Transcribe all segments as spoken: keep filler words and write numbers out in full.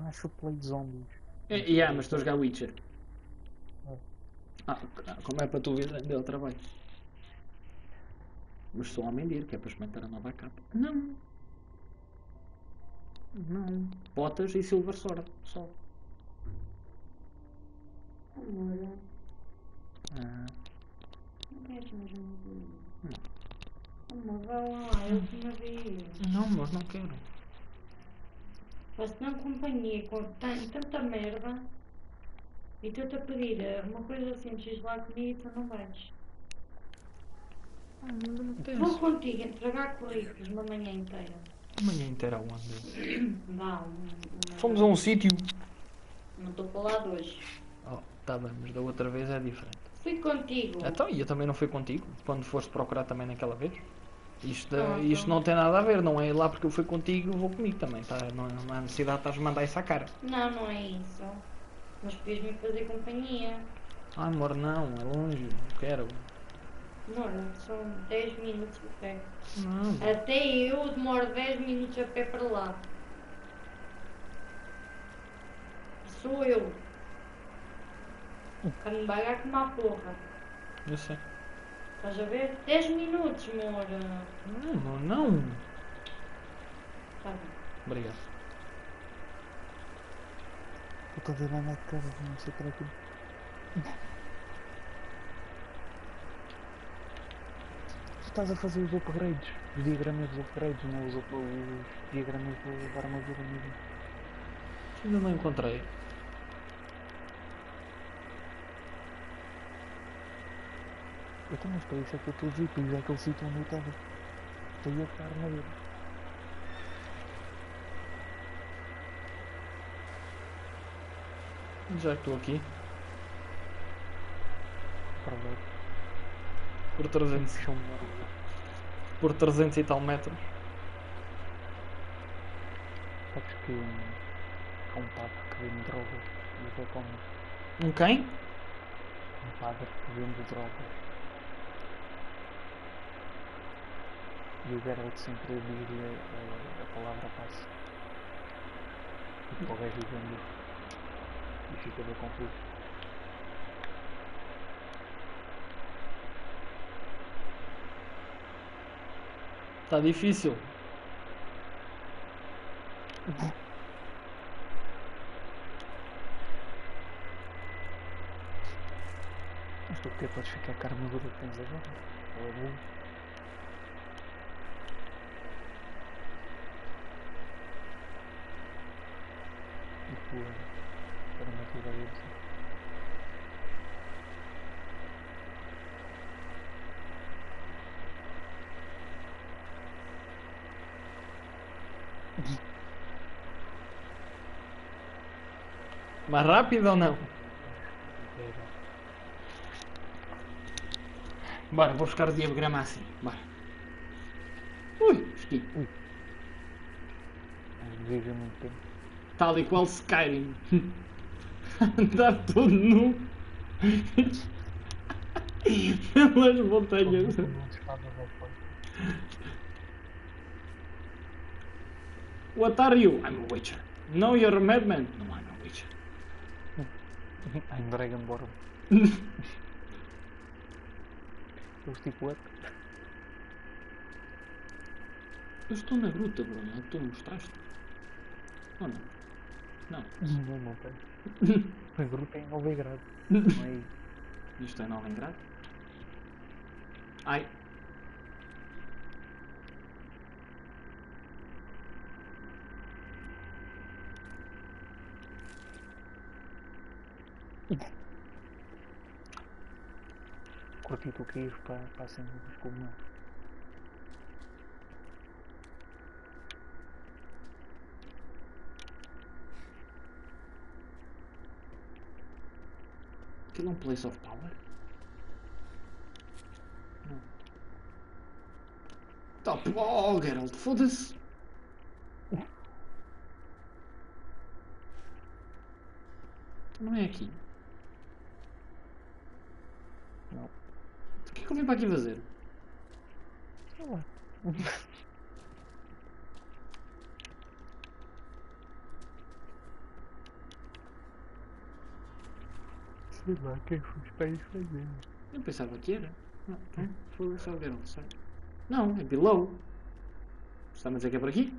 acho play de zombies. É, yeah, mas estou a jogar Witcher. É. Ah, como é para tu ver, deu trabalho. Mas estou a mentir, que é para experimentar a nova capa. Não. Não. Botas e Silver Sword, só. Amor, Ah, não queres mais um bocadinho? não. Amor, vá lá, é a última vez. Não, mas não quero. Mas se não companhia com tan- tanta merda e estou-te a pedir eh, uma coisa assim, de lá comigo, tu não vais. Ah, mas não tem. Vou contigo entregar currículos uma manhã inteira. Amanhã inteira onde? Vá, um, uma- Fomos a um sítio. Não estou para lá de hoje. Oh, tá bem, mas da outra vez é diferente. Fui contigo. Então, e eu também não fui contigo, quando foste procurar também naquela vez. Isto, Pronto. isto não tem nada a ver, não é lá porque eu fui contigo, vou comigo também. Tá? Não, não há necessidade de estás a mandar isso à cara. Não, não é isso. Mas podias-me fazer companhia. Ah, amor, não, é longe, não quero. Amor, são dez minutos a pé. Não, Até eu demoro dez minutos a pé para lá. Sou eu. Para me bagar com uma porra. eu sei. Estás a ver? dez minutos, amor. Não, amor, não. Tá bem. Obrigado. Eu estou a ver na de casa, não sei para aqui. Tu estás a fazer os upgrades, os diagramas dos upgrades, não os, up- os diagramas do- da armadura mesmo. Ainda não encontrei. Eu também para isso é que eu estou a dizer, para ir àquele sítio onde eu estava. Estou a para a armadura. Já que estou aqui, Aproveito. por trezentos, Puxa uma por trezentos e tal metros. Sabes que hum, há um padre que vende drogas e até como Um quem? um padre que vende drogas. E o Geralt sempre diz-lhe a, a palavra passe. E para o gajo vende e fica bem confuso. Está difícil. Mas tu até podes ficar com a armadura que tens agora. Ela é boa. E tua armadura é isso. Mais rápido ou não? Bora, vou buscar o diagrama assim. Bora. Ui, esqui. Mas vive muito tempo. Tal e qual Skyrim. Andar todo nu. Pelas montanhas. Com um espada ao fogo. What are you? I'm a Witcher. No, you're a madman. No, I'm a Witcher. I'm Dragonborn. Eles tipo what? Eu estou na gruta, Bruno. É que tu mostraste. Ou não? Não. Não, não tem. A gruta é em Novigrado. Não é aí. Isto é Novigrado? Ai. Curti tu que ias para, para a cena dos cogumelos. Aquilo é um place of power? Não. Top! Oh, Geralt, foda-se! Não é aqui. Não. O que é que eu vim para aqui fazer? Sei lá. Sei lá, o que é que os pais fazem? Eu pensava que era. Não, não, foi só ver o site. Não, é below. Está a dizer que é por aqui?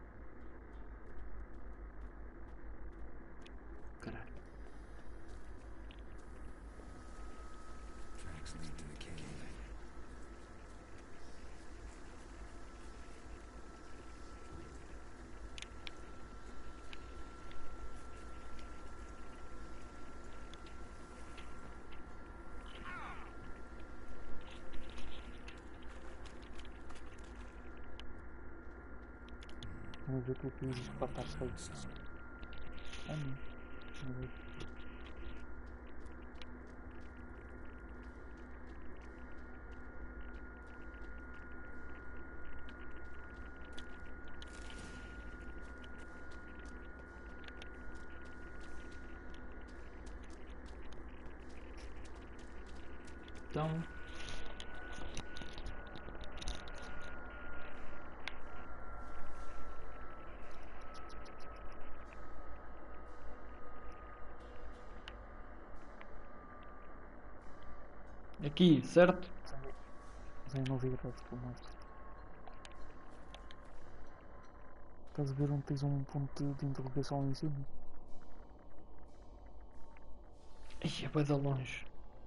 Caralho. Tracks lead to the cave. Vamos ver o que é que isto para estar feito. Ah, não. Não vejo. Então. Aqui, certo? Mas eu não vi o resto do mapa. Estás a ver onde tens um ponto de interrogação lá em cima? Ih, é bem de longe.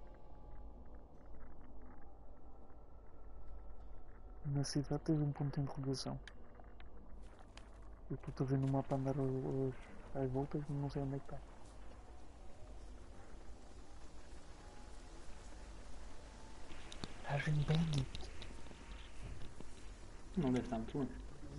Na cidade tens um ponto de interrogação. Eu estou a ver no mapa andar aos, às voltas, mas não sei onde é que está. Estás bem bem. Não deve estar muito longe.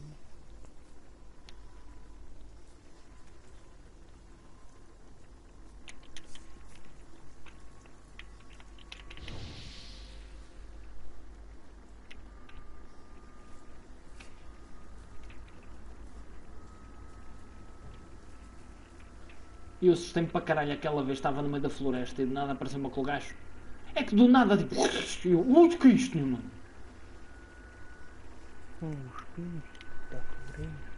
E eu assustei-me para caralho aquela vez, estava no meio da floresta e de nada apareceu-me aquele gajo. É que do nada, tipo, eu, ui, que é isto, meu mano? Os espinhos da floresta.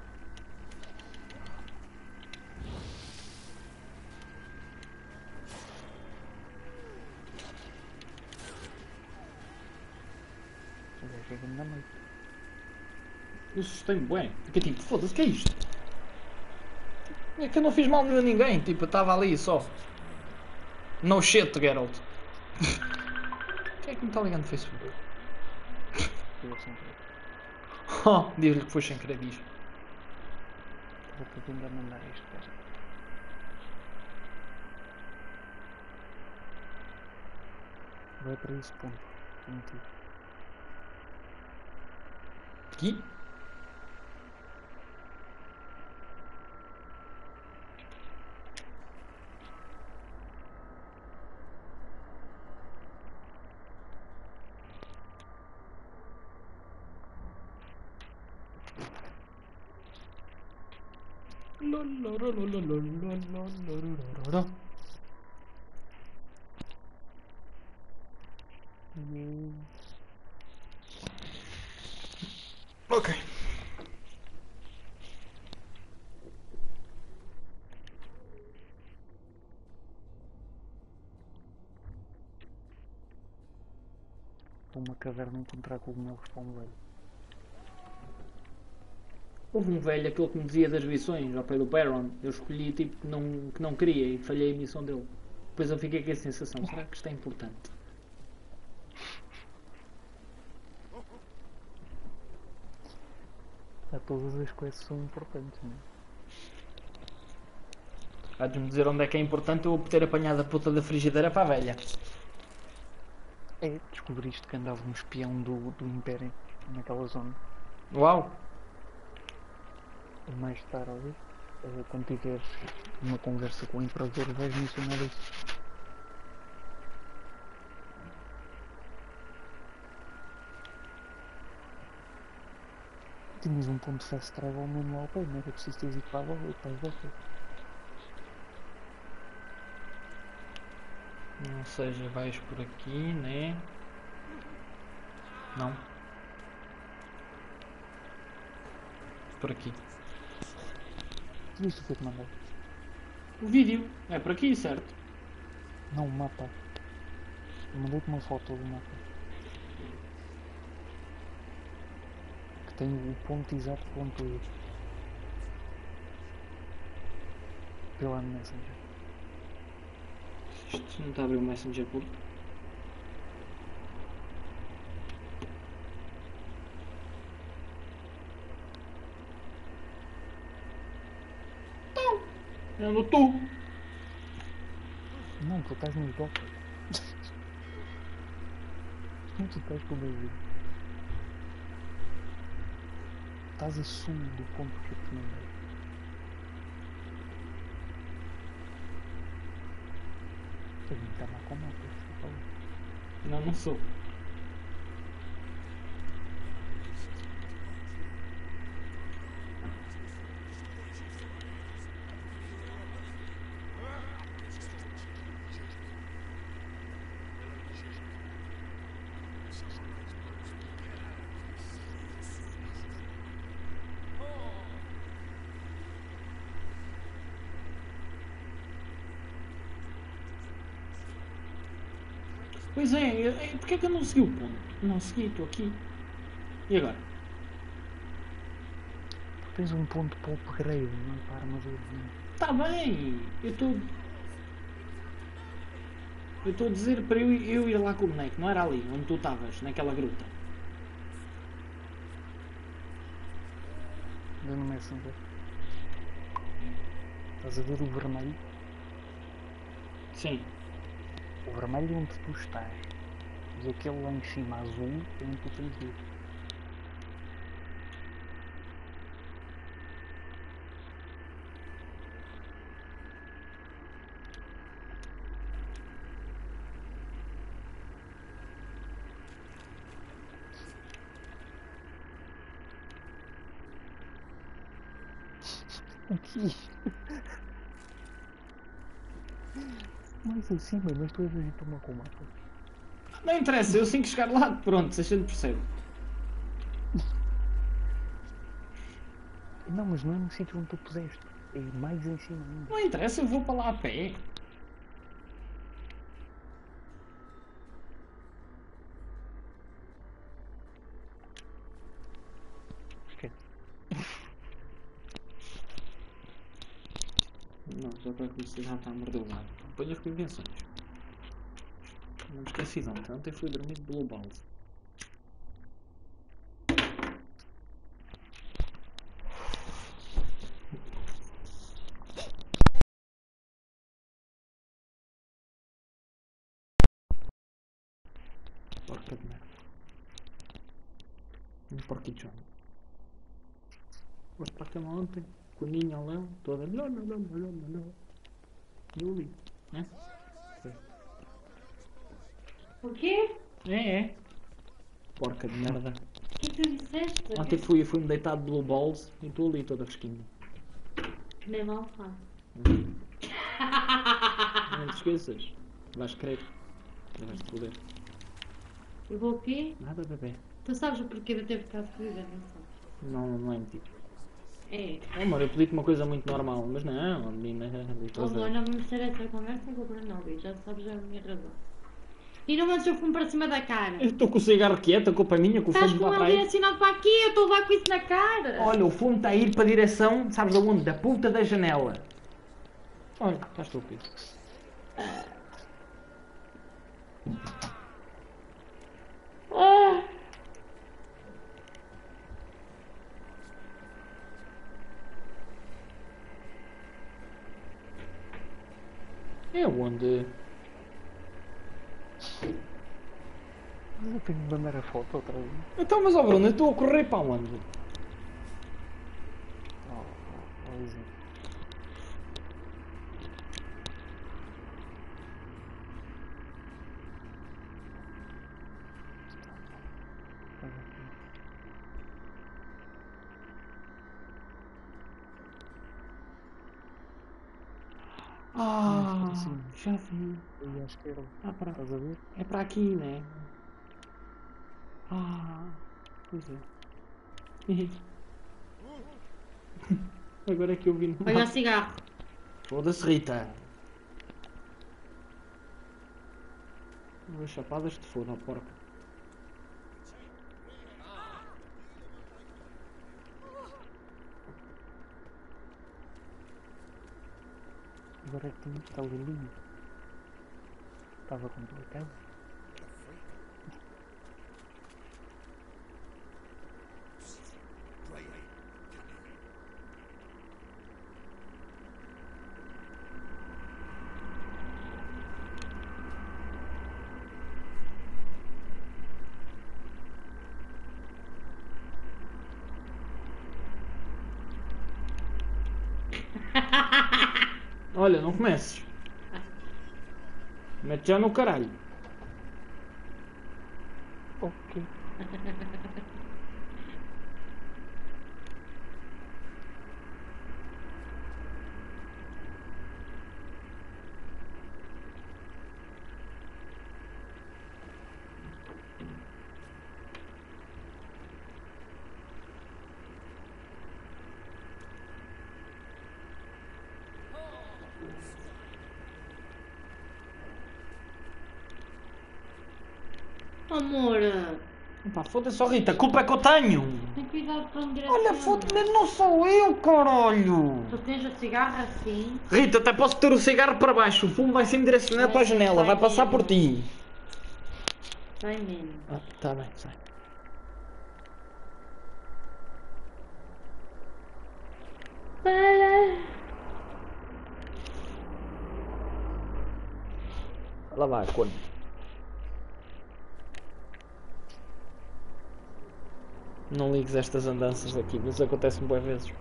O gajo é grande da noite. Eu assustei-me, bué. Fiquei tipo, foda-se, que é isto? É que eu não fiz mal nenhum a ninguém, tipo, eu estava ali só. No shit, Geralt. Quem é que me está ligando no Facebook? Eu sem querer. Oh, diz-lhe que foi sem querer, diz. Vou tentar mandar isto para. Vai para esse ponto. Prometido. Aqui? Ok. Para uma caverna encontrar cogumelos para um velho. Houve um velho, aquele que me dizia das missões ao pé do Perron. Eu escolhi tipo que não, que não queria e falhei a missão dele. Depois eu fiquei com a sensação, será que isto é importante? Já todas as coisas são importantes, não é? Vais-me dizer onde é que é importante eu ter apanhado a puta da frigideira para a velha. É, descobriste que andava um espião do, do Império naquela zona. Uau! E mais tarde, eh, quando tiveres uma conversa com o Imperador, vais mencionar isso. Tinhas um ponto de fast travel mesmo lá ao pé, não era preciso teres ido para a volta e para as voltas. Ou seja, vais por aqui, né? Não. Por aqui. Viste o que eu te mandei? O vídeo. É por aqui, certo? Não, o mapa. Eu mandei-te uma foto do mapa. Que tem o ponto exato ponto I. Pela Messenger. Isto não está a abrir o Messenger por. É no tu! Não, tu estás nos docos. Como tu estás com o meu. Estás a sul do ponto que eu te mandei. Eu nem estava com o mapa, você falou. Não, não sou. Pois é, é, porque é que eu não segui o ponto? Não segui, estou aqui. E agora? Tu tens um ponto para o upgrade, não para a armadura. Está bem, eu estou. Eu estou a dizer para eu, eu ir lá com o boneco, não era ali, onde tu estavas, naquela gruta. Deu no Messenger. Estás a ver o vermelho? Sim. O vermelho é onde tu estás. E aquele lá em cima azul é onde tu tens de ir. Aqui. Mais acima, mas tu és a tomar com o mapa. Não interessa, eu assim que chegar lá, pronto, se a gente percebe. Não, mas não é no sítio onde tu puseste. É mais em cima ainda. Não interessa, eu vou para lá a pé. Esquece. Não, já para que já está a morder o lado. Põe as convenções. Não me esqueci de ontem. Ontem fui dormir de Blue Balls. Porca de merda. Um porquichão. Foste para a cama ontem, com o ninho ao léu, toda. Não, não, não, não, não, não. E eu li, né? O quê? É, é. Porca de merda. O que tu disseste? Ontem fui, fui-me deitar de Blue Balls e estou ali toda fresquinha. Nem mal faz. Não te esqueças. Vais querer. Vais te foder. Eu vou o quê? Nada, bebê. Tu sabes o porquê de eu ter ficado fodida, não sabes? Não, não é mentira. É. Oh, amor, eu pedi-te uma coisa muito normal, mas não, a menina ali Oh, toda. amor, não vamos ter essa conversa com o Bruno, já sabes a minha razão. E não mandes o fumo para cima da cara. Eu estou com o cigarro quieto, a culpa é minha, que o Estás fumo com está para ele aí. direcionado para aqui, eu estou a levar com isso na cara. Olha, o fumo está a ir para a direção, sabes aonde? Da puta da janela. Olha, está estúpido. Ah. É onde? Mas eu tenho de mandar a foto outra vez. Então, mas ó Bruno, eu estou a correr para onde? Oh, oh, oh, Luizinho. Olha aqui. Ah, Sim. já vi. Aí à esquerda. Ah, para. Estás a ver? É para aqui, né? Ah, pois é. Agora é que eu vi no Olha o mapa. cigarro. Foda-se, Rita. Duas chapadas de foda, porca. Agora é que tem está lindo. Estava complicado. Olha, não comeces. Mete já no caralho. Ok. Amor, Pá, foda-se, oh Rita, a culpa é que eu tenho. tem cuidado para onde Olha, foda-se, mas não sou eu, caralho. Tu tens a cigarra assim? Rita, até posso ter o cigarro para baixo. O fumo vai sempre direcionado para a janela. Vai passar por ti. Vai mesmo. Ah, tá bem, sai. Lá vai, corno. Não ligues estas andanças aqui, mas acontece-me boas vezes.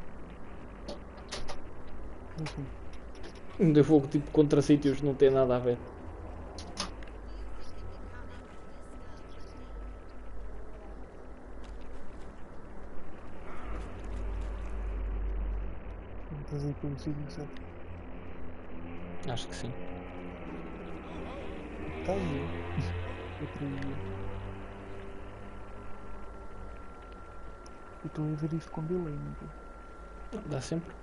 Uhum. De fogo tipo contra sítios que não tem nada a ver. Estás aí pelo sítio certo. Acho que sim. Está aí. Outro dia. E estou a ver isto com delay, não estou? Dá sempre.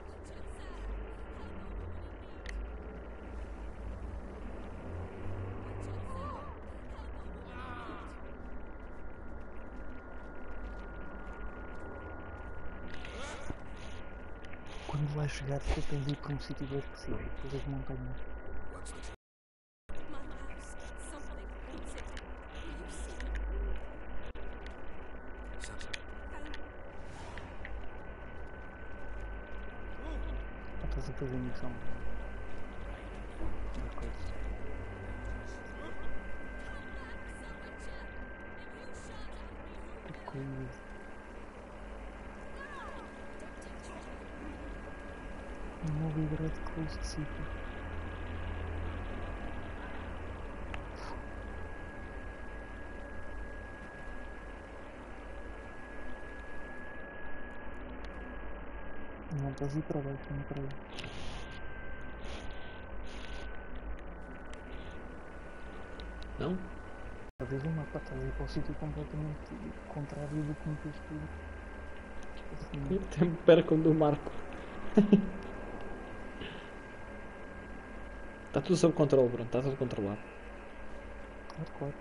Quando lá chegar, tu tens de ir para um sítio bem específico, para as montanhas. Ou estás a fazer missão de coisas. Que coisa. No regret closed city. Não estás a ir para baixo, não para aí. Não? Talvez o mapa estás a ir para o sítio completamente contrário do que me fez tudo. Assim, O tempo percam do Marco. Está tudo sob controle, Bruno. Está tudo controlado. claro, claro.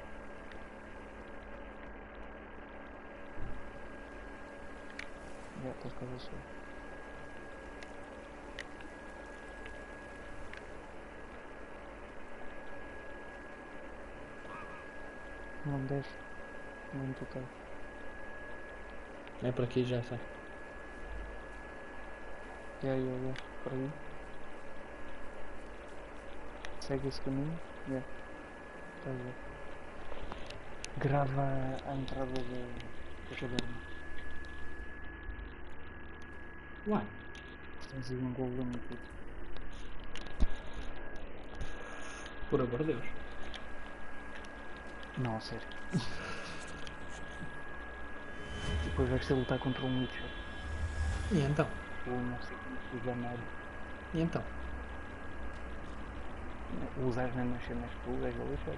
Já estás quase a chegar. Não desce. Não tu estás. É por aqui, já sei. É aí, é aí, por aí. Segue esse caminho. É. Estás a ver. Grava a entrada da, da caverna. Uai. Tens aí um golem e tudo. Por amor de Deus. Não, a sério. Depois vais ter a lutar contra um Witcher. E então? Ou não sei como se chamar. E então? Usar as mesmas cenas que tu, és a Witcher.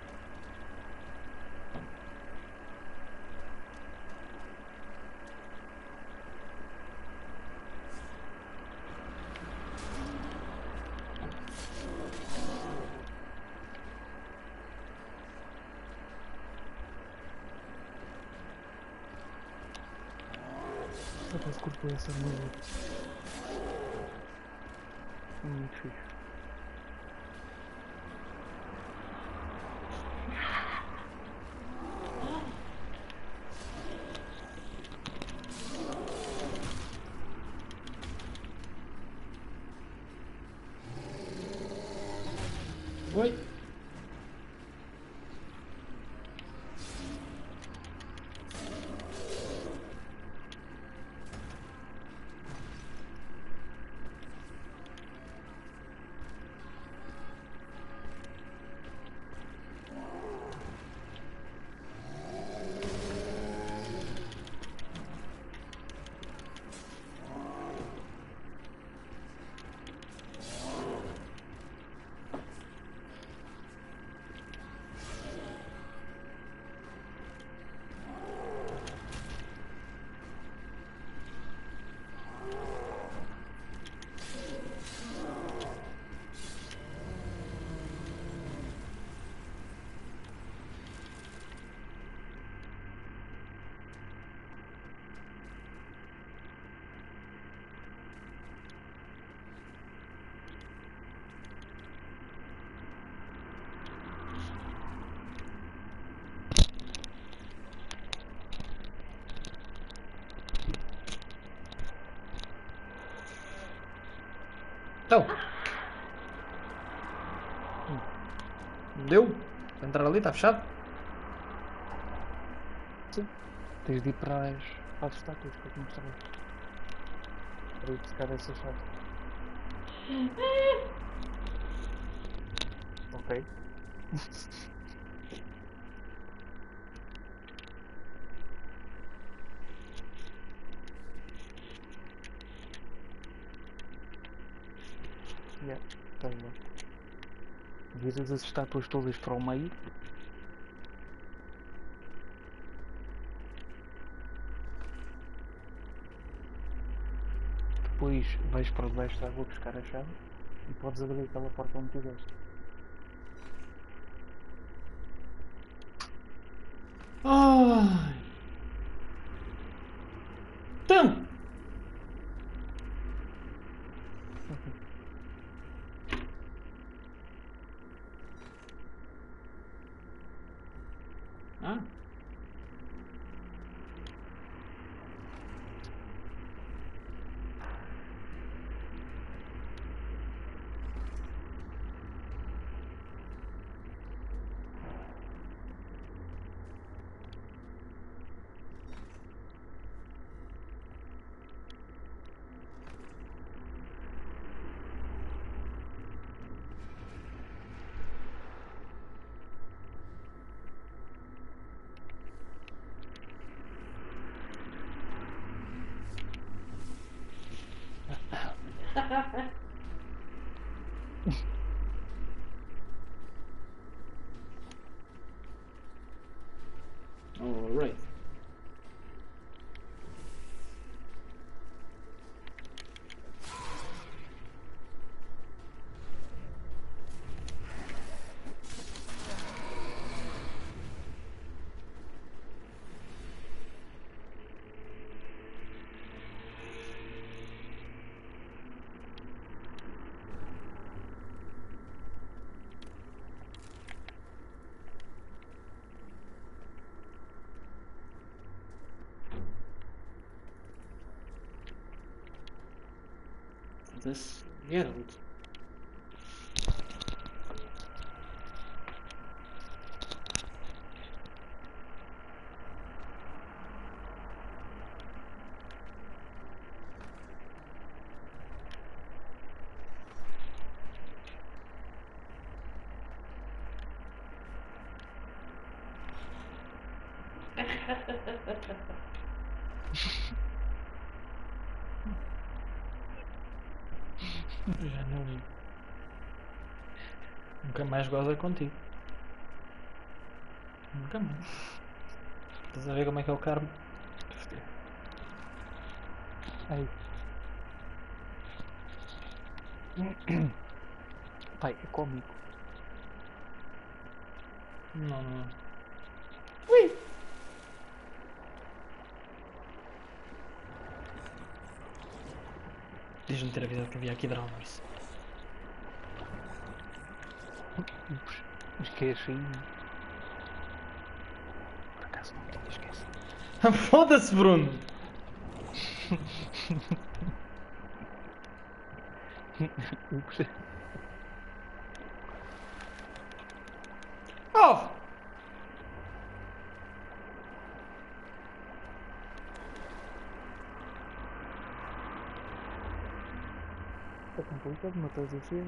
curto essa armadura. É muito fixe. Oi. Então. Deu? Para entrar ali, está fechado? Sim. Tens de ir para as, para as estátuas que eu te mostrei. Para ir buscar essa chave. Ok. Yeah, tá bom. Viras as estátuas todas para o meio. Depois vais para debaixo da água buscar a chave e podes abrir aquela porta onde quiseres. Ai. Então. Ah. All right. This Geralt. Já não. Nunca mais goza contigo. Nunca mais. Estás a ver como é que é o karma? Ai. Pai, é cómico. Não, não. Ui! Podias-me ter avisado que havia aqui dramas. Ups, esqueci. Por acaso não tinha esquecido. Foda-se, Bruno! Ups. Oh! Está complicado matar os cedo.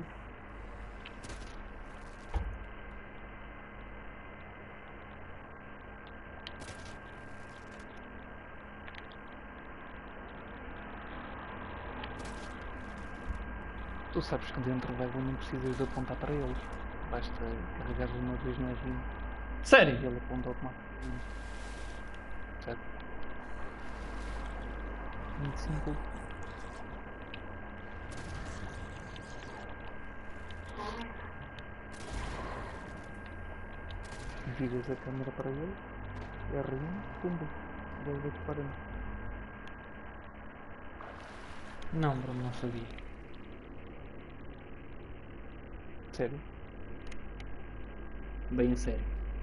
Tu sabes que dentro da água não precisas de apontar para eles. Basta carregar uma vez no R um e Sério? ele aponta automaticamente. Certo? Muito simples. Viras a câmera para ele, R um, pumba, ele vai disparando. Não, Bruno, não sabia. Sério? Bem a sério.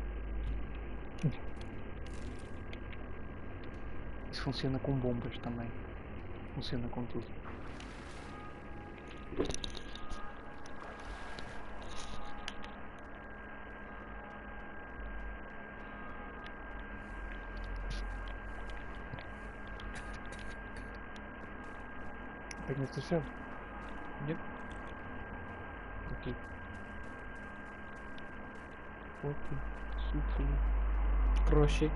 Isso funciona com bombas também. Funciona com tudo. Apanha esta chave. Yep. Aqui. Aqui. Aqui. Crochê.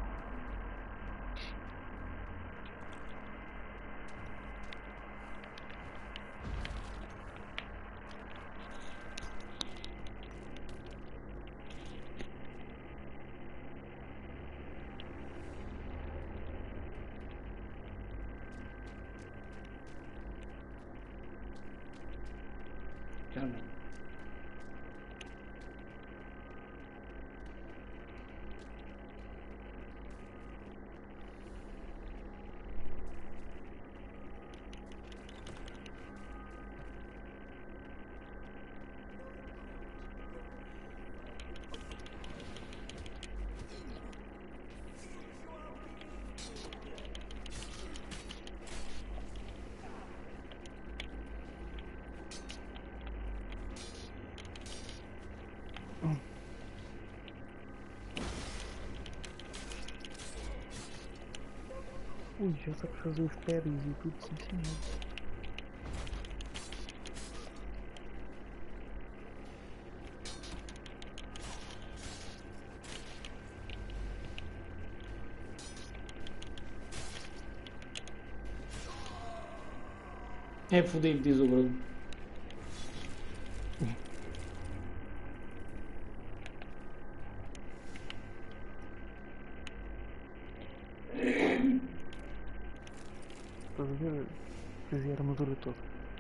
Caramba. Ui, já sabes fazer os périls e tudo, sim senhor. É fodido, diz o Bruno. Estás a ver? Fazia a armadura toda.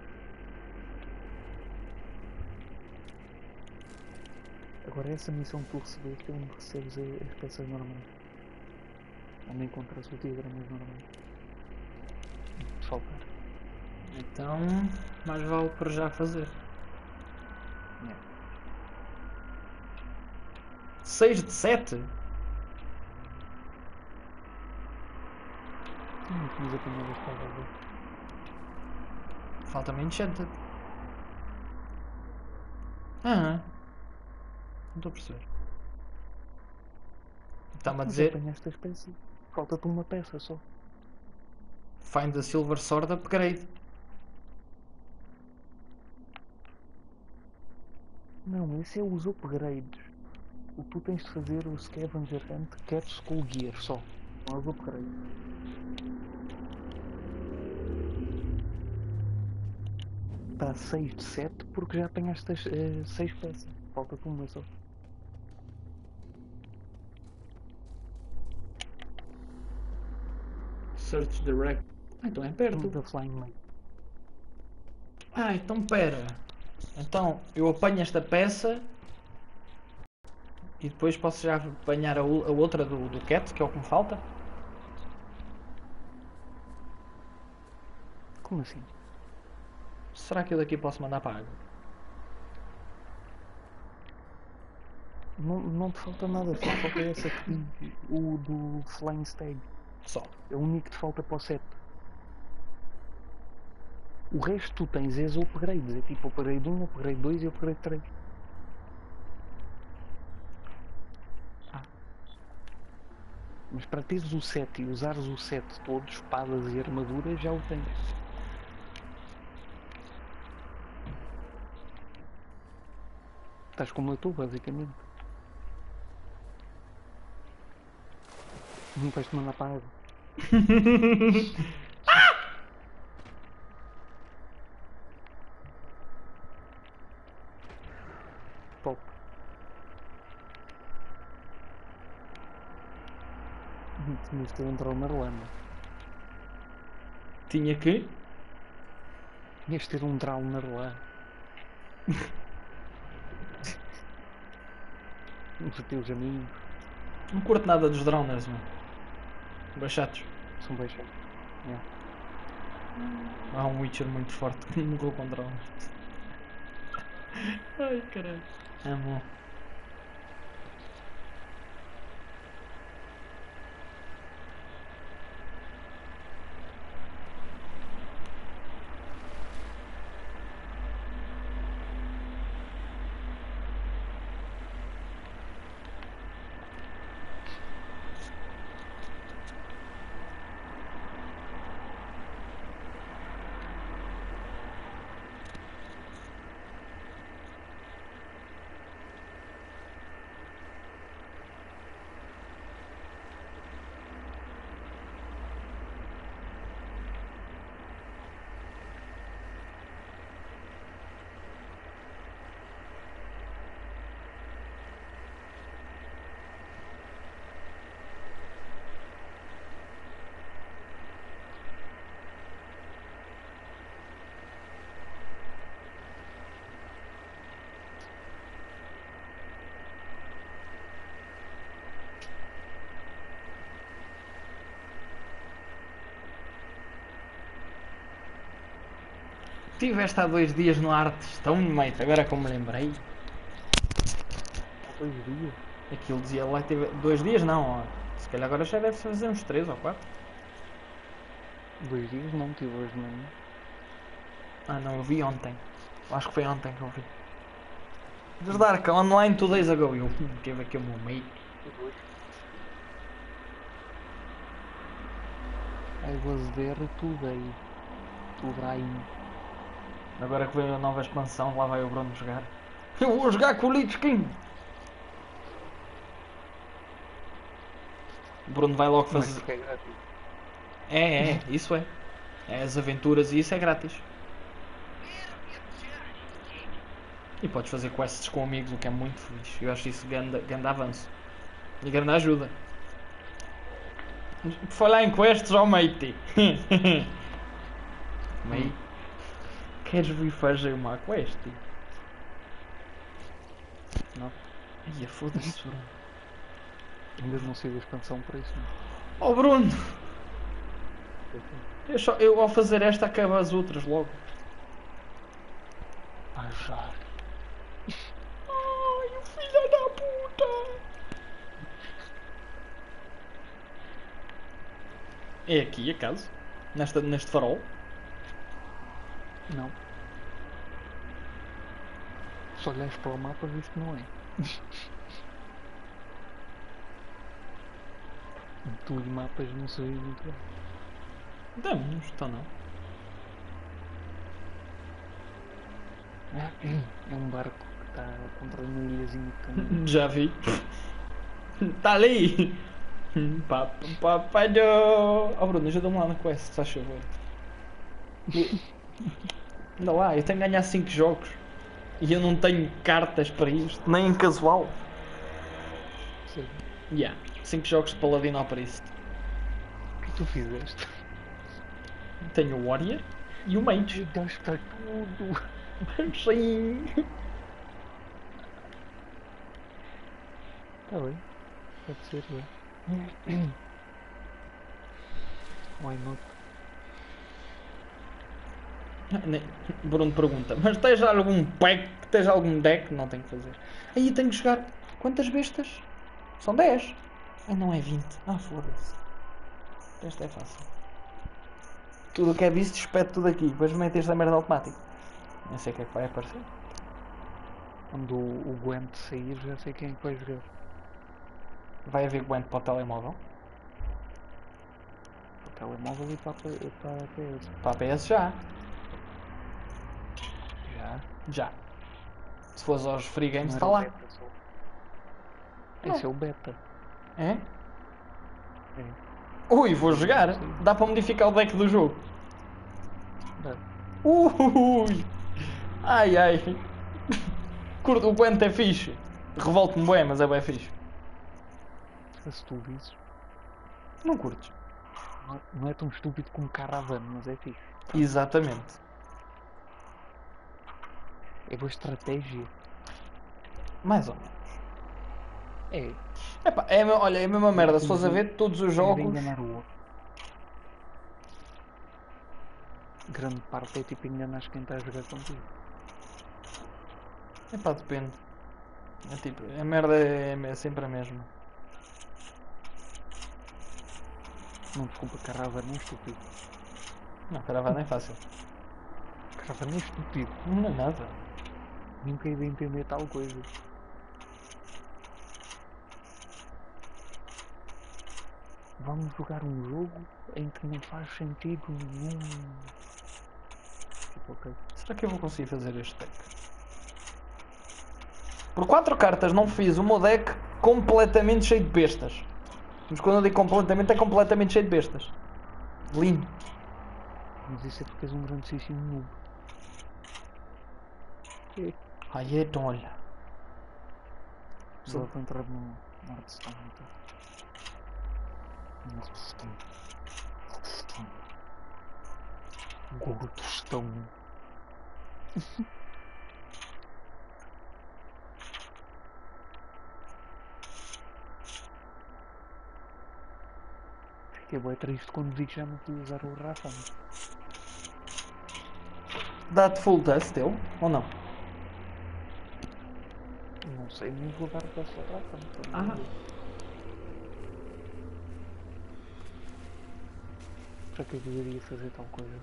Agora essa missão que tu recebeste é onde recebes as peças normais. Onde encontras os diagramas normais. De faltar. Então, mais vale para já fazer. É. seis de sete? Sim, não tinhas apanhado as palavras. Falta-me Enchanted. Ah, não estou a perceber. Está-me a Mas dizer apanhaste as peças. Falta-te uma peça só. Find the Silver Sword Upgrade. Não, esse é os upgrades. O que tu tens de fazer o Scavenger Hunt Catch Skull Gear só. Não é os upgrades. Está seis de sete porque já apanhaste as seis peças. Falta-te uma só. Search Direct. Ah, então é perto. Da Flying Mate. Ah, então pera. Então eu apanho esta peça e depois posso já apanhar a, u- a outra do, do Cat, que é o que me falta? Como assim? Será que eu daqui posso mandar para a água? Não, não te falta nada, só falta essa que diz o do Flying Stag. Só. É o único que te falta para o sete. O resto tu tens é os upgrades, é tipo upgrade um, upgrade dois e upgrade três. Ah. Mas para teres o sete e usares o sete todo, espadas e armaduras, já o tens. Estás como eu estou, basicamente. Não vais-te mandar para a água. Top. Tinhas de entrar na lama. Tinha que? Tinhas de ter um draw na lama. Os teus amigos Não curto nada dos drowners, mano. Bem chatos. são bem chatos. Yeah. Há um Witcher muito forte que morreu com drowners. Ai, caralho. Amo. Tiveste há dois dias no Hearthstone, mate, agora que eu me lembrei. Há dois dias. Aquilo dizia lá que teve. Dois dias não, ó. Se calhar agora já deve fazer uns três ou quatro. Dois dias não tive hoje de manhã. Ah não, eu vi ontem. Acho que foi ontem que eu vi. Desde Arca online two days ago. Eu tive aqui o meu mate. I was there today. Today. Agora que veio a nova expansão, lá vai o Bruno jogar. Eu vou jogar com o Lich King! O Bruno vai logo Mas fazer. porque é grátis. É, é, isso é. É as aventuras e isso é grátis. E podes fazer quests com amigos, o que é muito fixe. Eu acho isso grande, grande avanço. E grande ajuda. Por falar em quests, ó oh, mate. Mate. Queres vir fazer uma quest? Não. Ia foda-se, Bruno. Ainda não sei da expansão para isso. Oh Bruno! Eu, só, eu ao fazer esta acabo as outras logo. Ah, já. Ai, o filho da puta! É aqui, acaso? Nesta, neste farol? Não. Se olhares para o mapa, vês que não é. Tu e mapas não sei muito bem. Damos, então não. É um barco que está contra uma ilhazinha de caminho. Já vi. Tá ali! Papai do... Oh Bruno, ajuda-me lá na quest, se faz favor. Anda lá, eu tenho que ganhar cinco jogos. E eu não tenho cartas para isto, nem em casual. Sim. Yeah, cinco jogos de paladino ao preço. O que tu fizeste? Tenho o Warrior e o Mage. Deus, para tudo! Sim! Está bem. Pode ser, bem. Why not? Nem- Bruno pergunta, mas tens algum pack, tens algum deck? Não tenho que fazer. Aí tenho que jogar. Quantas bestas? São dez. Ai, não é vinte. Ah, foda-se. Esta é fácil. Tudo o que é visto, espete tudo aqui. Depois mete esta merda automática. Nem sei o que é que vai aparecer. Quando o, o Gwent sair, já sei quem é que vai jogar. Vai haver Gwent para o telemóvel. Para o telemóvel e para a P- para a P S. Para a P S já. Já. Já. Se fores aos free games, Não está era o lá. beta só. Esse é o beta. É? É. Ui, vou jogar. Sim. Dá para modificar o deck do jogo. Dá. Ui! Ai ai! Curto, o Gwent é fixe. Revolto-me bem, mas é bem fixe. Se tu dizes. Não curtes? Não, não é tão estúpido como Caravan, mas é fixe. Exatamente. É boa estratégia. Mais ou menos. É. Epá, é, a me- olha, é a mesma merda. Se fores a ver, todos os É de jogos. enganar o outro. Grande parte é tipo enganar quem está a jogar contigo. Epá, depende. É tipo, a merda é, é sempre a mesma. Não, desculpa, Caravan é estúpido. Não, caravana é fácil. Caravan é estúpido. Não é nada. Nunca hei de entender tal coisa. Vamos jogar um jogo em que não faz sentido nenhum. Tipo, ok. Será que eu vou conseguir fazer este deck? Por quatro cartas não fiz o meu deck completamente cheio de bestas. Mas quando eu digo completamente, é completamente cheio de bestas. Lindo. Mas isso é porque és um grandíssimo noob. É. Ai, é, então olha. Só vou entrar no Hearthstone então. No Hearthstone. Hearthstone. Gordostone. Fiquei bem triste quando vi que já não podia usar o Rafa. Dá-te full dust ele? Ou não? Não sei, nem vou dar para essa Rafa. Ah. Para que eu deveria fazer tal coisa?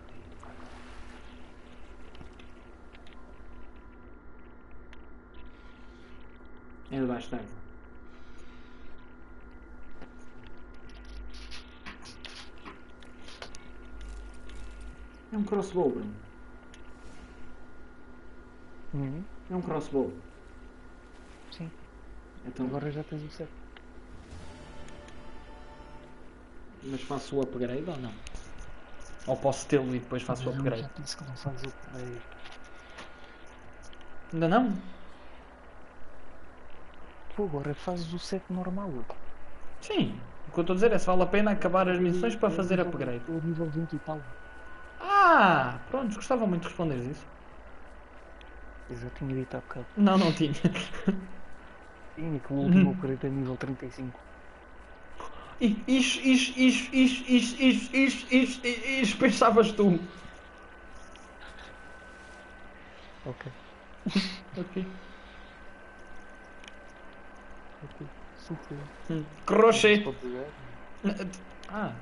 É de baixo d'água. É um crossbow, Bruno. Uhum. É um crossbow. Sim. Então, Agora já tens o certo. mas faço o upgrade ou não? Ou posso tê-lo e depois faço o Não, upgrade? já disse que não fazes o upgrade. Ainda não? Tu agora fazes o set normal. Sim. O que eu estou a dizer é se vale a pena acabar as missões para fazer upgrade. O nível vinte e tal. Ah! Pronto, gostava muito de responder isso. Eu já tinha dito há bocado. Não, não tinha. Sim, que o último upgrade é nível trinta e cinco. Isso, isso, isso, isso, isso, isso, isso, isso, isso, isso pensavas tu. Ok. Ok. Ok. Sofreu. Hum. Crochê. Pode jogar? Ah.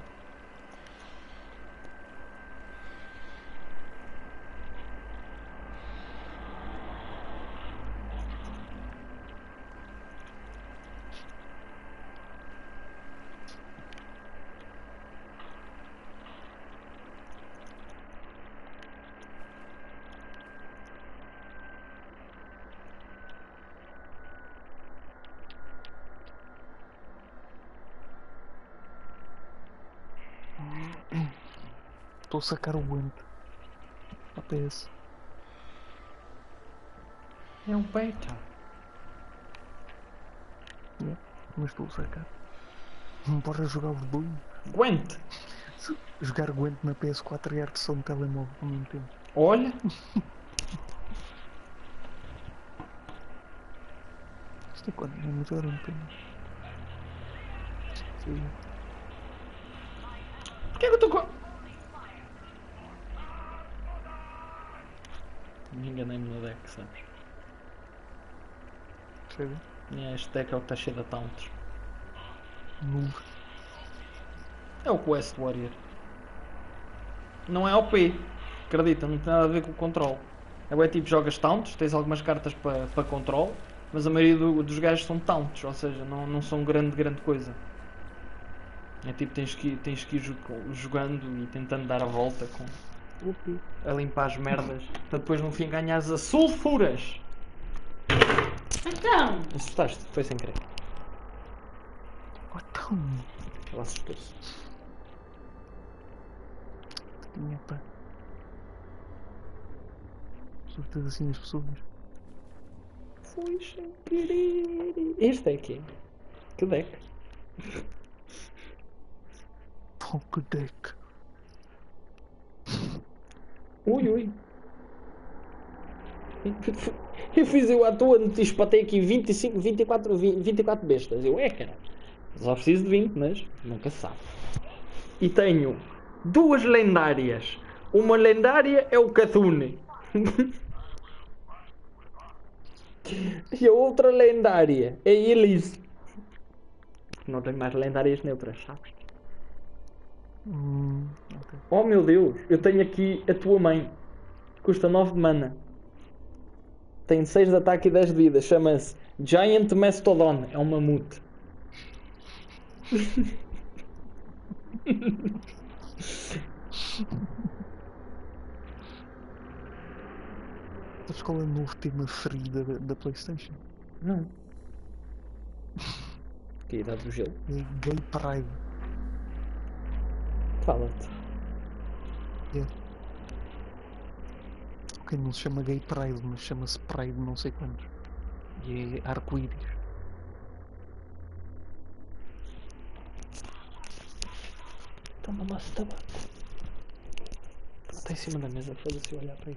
Estou a sacar o Gwent. A P S. É um beta. Yeah. Mas estou a sacar. Não podes jogar os dois. Gwent. Se jogar Gwent na P S quatro e Hearthstone no telemóvel ao mesmo tempo. Olha. Isto é quando não mudaram um bocadinho. Sim. Porquê que eu estou com... Me enganei-me no deck, sabes? Sério? E este deck é o que está cheio de taunts. Nulo. É o Quest Warrior. Não é O P. Acredita, não tem nada a ver com o controle. É bem tipo, jogas taunts, tens algumas cartas para pa controle, mas a maioria do, dos gajos são taunts, ou seja, não, não são grande, grande coisa. É tipo, tens que, tens que ir jogando e tentando dar a volta com o P, a limpar as merdas, para depois no fim ganhares a sulfuras. Então, Assustaste? Foi sem querer. Então, Ela assustou-se. tinha pá. Sobretudo assim as pessoas. Foi sem querer. Este é aqui. Que deck? Pouco deck. Ui, ui. Eu fiz eu à toa, espatei aqui vinte e cinco, vinte e quatro, vinte e quatro bestas. Eu, é, cara. Só preciso de vinte, mas nunca se sabe. E tenho duas lendárias. Uma lendária é o Cthulhu. E a outra lendária é a Elise. Não tenho mais lendárias neutras, sabes? Hum, ok. Oh meu Deus, eu tenho aqui a tua mãe. Custa nove de mana. Tem seis de ataque e dez de vida. Chama-se Giant Mastodon. É um mamute. Sabes qual é o novo tema free da, da PlayStation? Não. Que idade do gelo? É Gay Pride. Fala-te. É. Ok, não se chama Gay Pride, mas chama-se Pride não sei quantos. E é arco-íris. Toma uma tabaco. Está em cima da mesa, foda-se eu olhar para ele.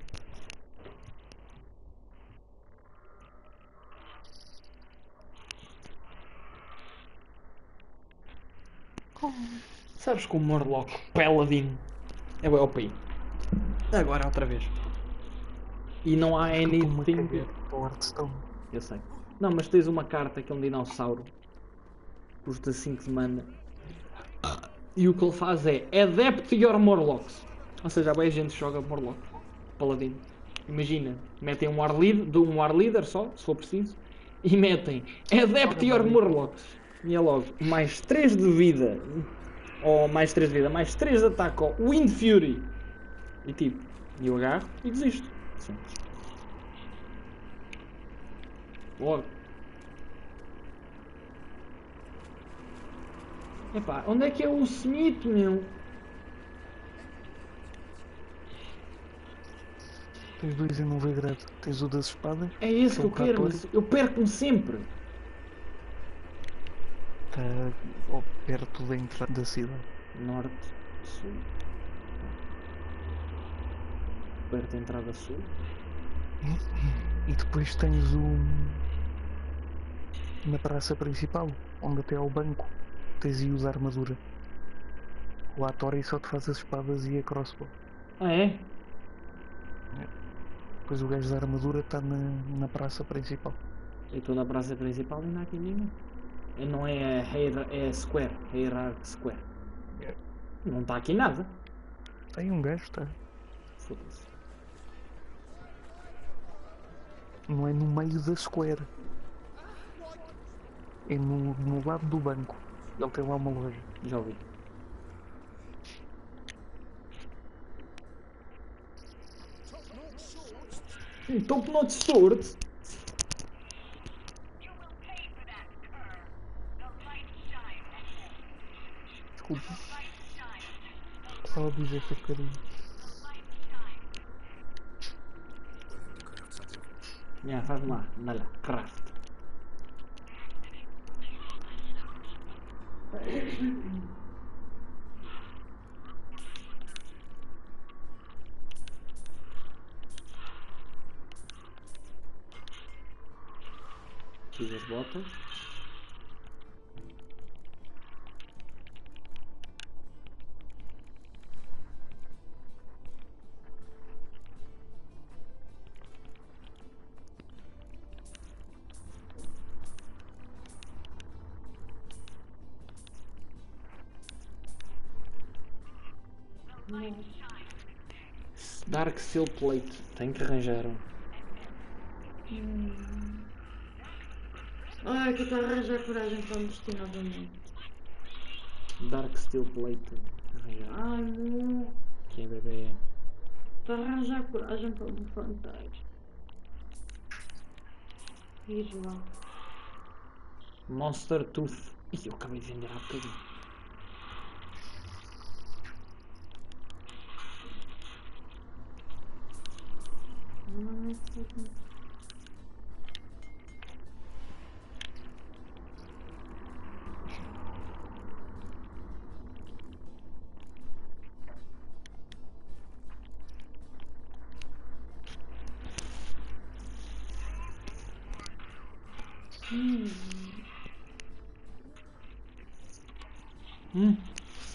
Sabes que o Morlock Paladin é o P. Agora outra vez. E não há anything. Para Hearthstone. Eu sei. Não, mas tens uma carta que é um dinossauro. Custa cinco de mana. E o que ele faz é Adapt Your Morlocks. Ou seja, a gente joga Morlock. Paladino. Imagina, metem um war, lead, um war leader só, se for preciso. E metem Adapt Your Morlocks. E é logo mais três de vida. Ou mais três de vida, mais três de ataque ao Wind Fury. E tipo, eu agarro e desisto. Simples. Logo. Epá, onde é que é o Smith, meu? Tens dois em Novigrado. Tens o das espadas. É esse que é o eu quero, Raptor. mas eu perco-me sempre. Está ó, perto da entrada da cidade. Norte, sul. Perto da entrada sul. E depois tens o. Na praça principal, onde até há o banco, tens aí os armadura. O Atori só te faz as espadas e a crossbow. Ah, é? Depois o gajo da armadura está na, na praça principal. Eu estou na praça principal e não há aqui nenhum. Não é a Hier- é a Square, Hierarch Square. Yeah. Não está aqui nada. Tem um gajo, está. Foda-se. Não é no meio da square. É no, no lado do banco. Ele tem lá uma loja. Já ouvi. Um top notch sword. Desculpa. Estava a dizer que bocadinho. Já, faz-me lá. Anda lá. Craft. Fiz as botas. Não. Dark Steel Plate. Tenho que arranjar um. Hum. Ai, que eu estou a arranjar coragem para me vestir novamente. Dark Steel Plate. Arranjar. Ai, não. Que é bebê. Estou a arranjar coragem para me levantar. Ir lá. Monster Tooth. Ih, eu acabei de vender há bocadinho. Não é tudo. Hum. Hum.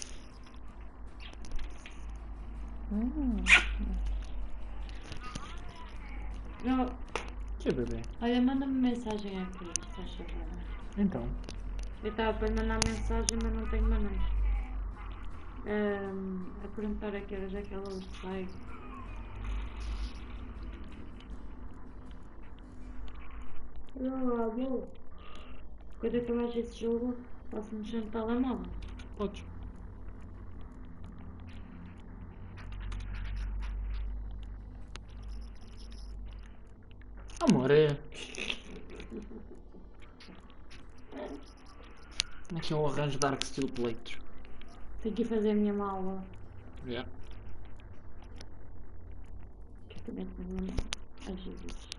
Hum. Não. Que é bebê? Olha, manda-me mensagem aqui, se faz favor. Então, Eu estava para mandar mensagem, mas não tenho maneira. Um, a perguntar a que horas é que ela sai. Não, amor. Quando acabar esse jogo, posso mexer no telemóvel. Podes. Amor, é. Como é que eu arranjo Dark Steel Plates? Tenho que ir fazer a minha mala. Yeah. Que eu também tenho a minha mala. Ai, Jesus.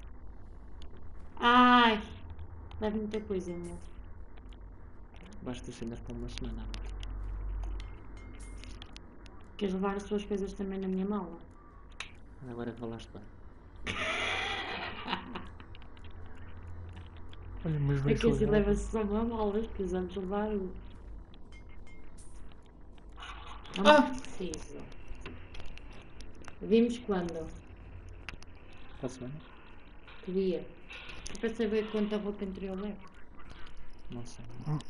Ai! Leva muita coisa, amor. Basta cenas para uma semana, amor. Queres levar as tuas coisas também na minha mala? Agora falaste bem. olha, mas bem Porque assim saudável. leva-se só uma mala, precisamos levar o. Não Ah! preciso. Vimos quando? Para a semana? Que dia? É para saber quanto a boca anterior leva. Não sei.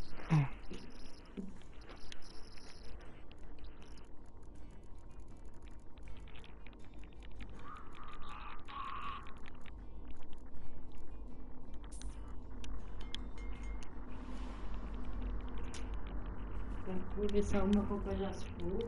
Vou ver se alguma roupa já se foi.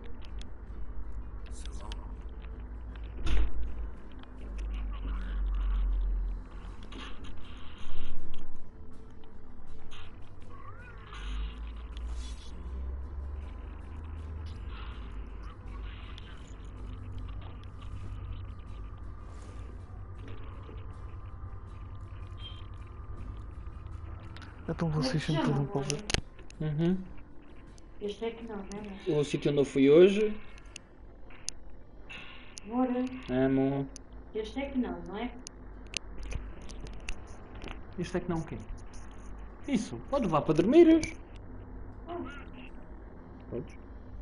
Então Como é que vocês se sempre chama, vão para o... amor? Uhum. Este é que não, não é? O sítio onde eu fui hoje. Bora. Amo. Este é que não, não é? Isto é que não quer. Isso. Pode levar para dormir. Oh, Podes.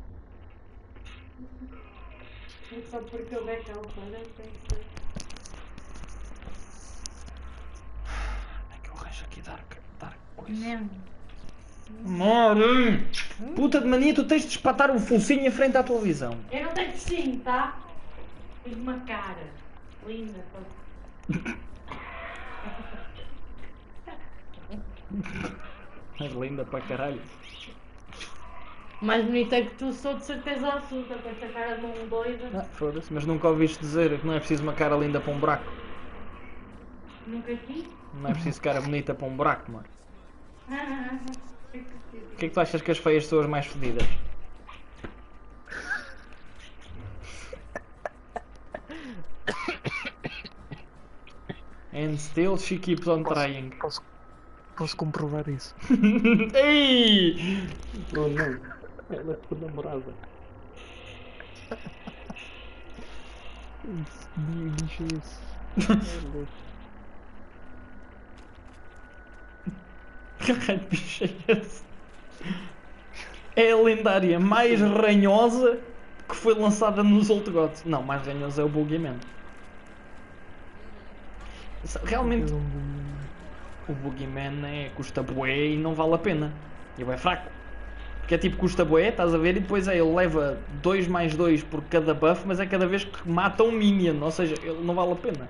é só porque eu beco a altura, tem que ser. Como é que eu arranjo aqui Dark, dark coisa? Mesmo. Amor! Puta de mania, tu tens de espatar um focinho em frente à tua visão. Eu não tenho focinho, tá? Fiz uma cara linda. És linda para caralho. Mais bonita que tu, sou de certeza absoluta, com esta cara de um doido. Ah, foda-se, mas nunca ouviste dizer que não é preciso uma cara linda para um buraco. Nunca quis? Não é preciso cara bonita para um buraco, mano. Ah, O que é que tu achas que as feias são as mais fedidas? And still she keeps on trying. Posso, posso comprovar isso. Ei! Oh não, ela é tua namorada. Isso, bicho é esse. Que raio de bicho é esse? É a lendária mais ranhosa que foi lançada nos Old Gods. Não, mais ranhosa é o Boogeyman. Realmente, o Boogeyman é, custa bué e não vale a pena. Ele é fraco. Porque é tipo custa bué, estás a ver? E depois é, ele leva dois mais dois por cada buff, mas é cada vez que mata um minion, ou seja, ele não vale a pena.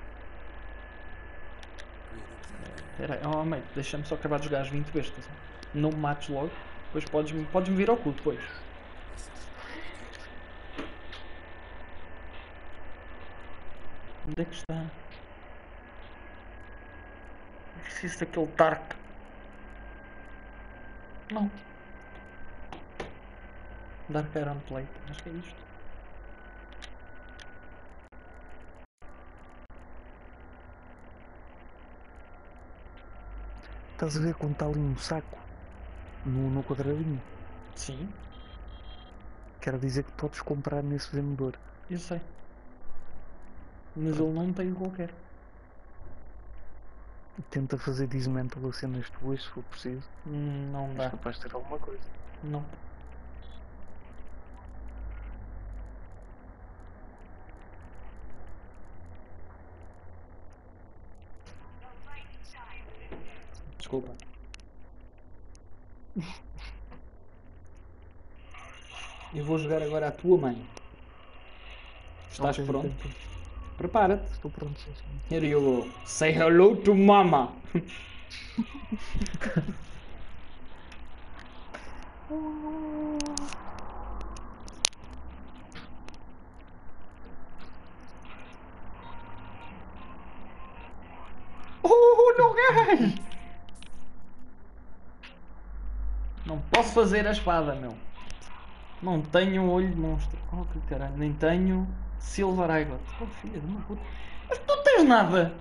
Espera aí, oh mate, deixa-me só acabar de jogar as vinte bestas. Não me mates logo, depois podes-me podes vir ao cu depois. Onde é que está? Eu preciso daquele Dark. Não. Dark Iron Plate, acho que é isto. Estás a ver quando está ali um saco no, no quadradinho? Sim, Quer dizer que podes comprar nesse vendedor. eu sei. Mas ele não tem qualquer. Tenta fazer dismantle a cenas tuas se for preciso. Hum, Não És dá. capaz de ter alguma coisa. Não. Desculpa. Eu vou jogar agora a tua mãe. Estás Ok, pronto? ok, ok. Prepara-te. Estou pronto, sim, sim. Here you go. Say hello to mama. Oh, no gás! Não posso fazer a espada, meu. Não tenho olho de monstro. Oh, que caralho. Nem tenho Silver Eagle. Oh, filha de uma puta. Mas tu não tens nada.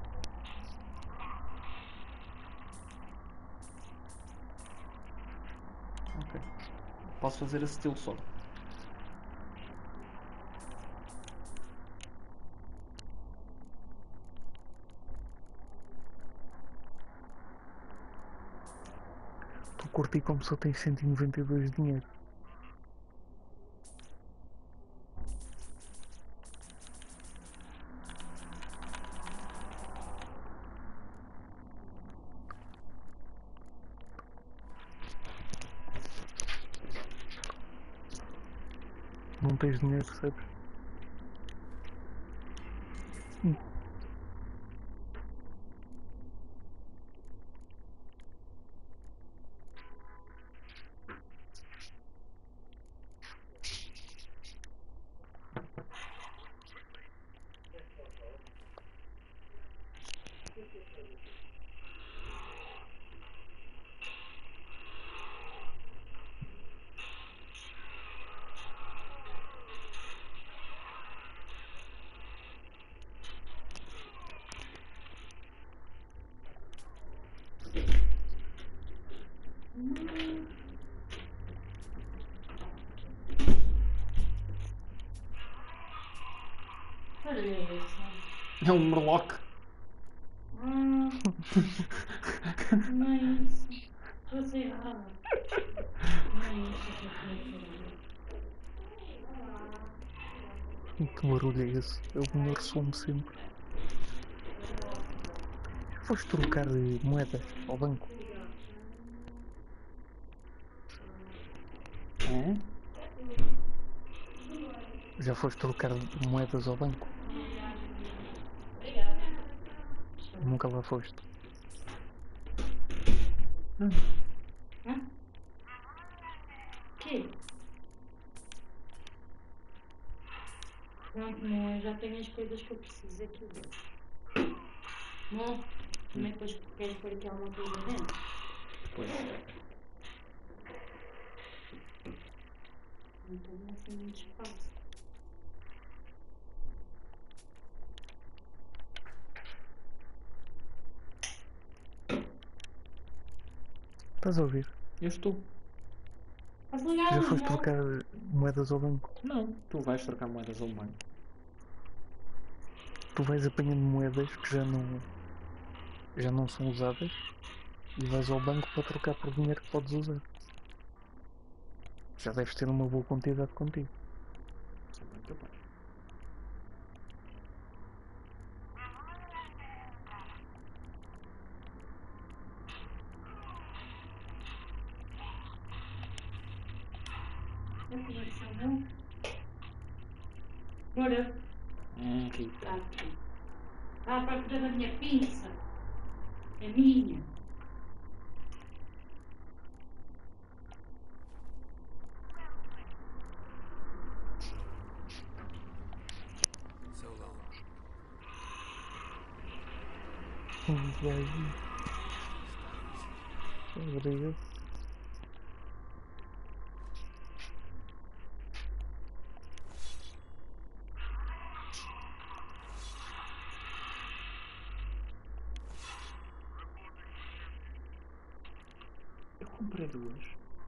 Ok. Posso fazer a Steel Sword. Estou a curtir como só tem cento e noventa e dois de dinheiro. Não tens dinheiro, sabes? Hum. Olha isso. É um Murloc. Hum, não é isso. Estou a ser errada. Não é isso que eu queria Que barulho é esse? É o melhor som de sempre. Foste trocar eh, moedas ao banco? É? Já foste trocar moedas ao banco? Nunca lá foste. Hã? Que? Não, não, eu já tenho as coisas que eu preciso aqui. Não? Como é que depois queres pôr aqui alguma coisa dentro? Pois. Não tenho assim muito espaço. Estás a ouvir? Eu estou. Posso ligar a Já luz, foste não? trocar moedas ao banco? Não. Tu vais trocar moedas ao banco. Tu vais apanhando moedas que já não, já não são usadas e vais ao banco para trocar por dinheiro que podes usar. Já deves ter uma boa quantidade contigo. Isso é bem capaz. Eu tinha que ser bom. Bora. Hum, Rita. Está aqui. Ah, para cuidar da minha pinça. É minha. So long. Viagem. Obrigado. Eu comprei duas.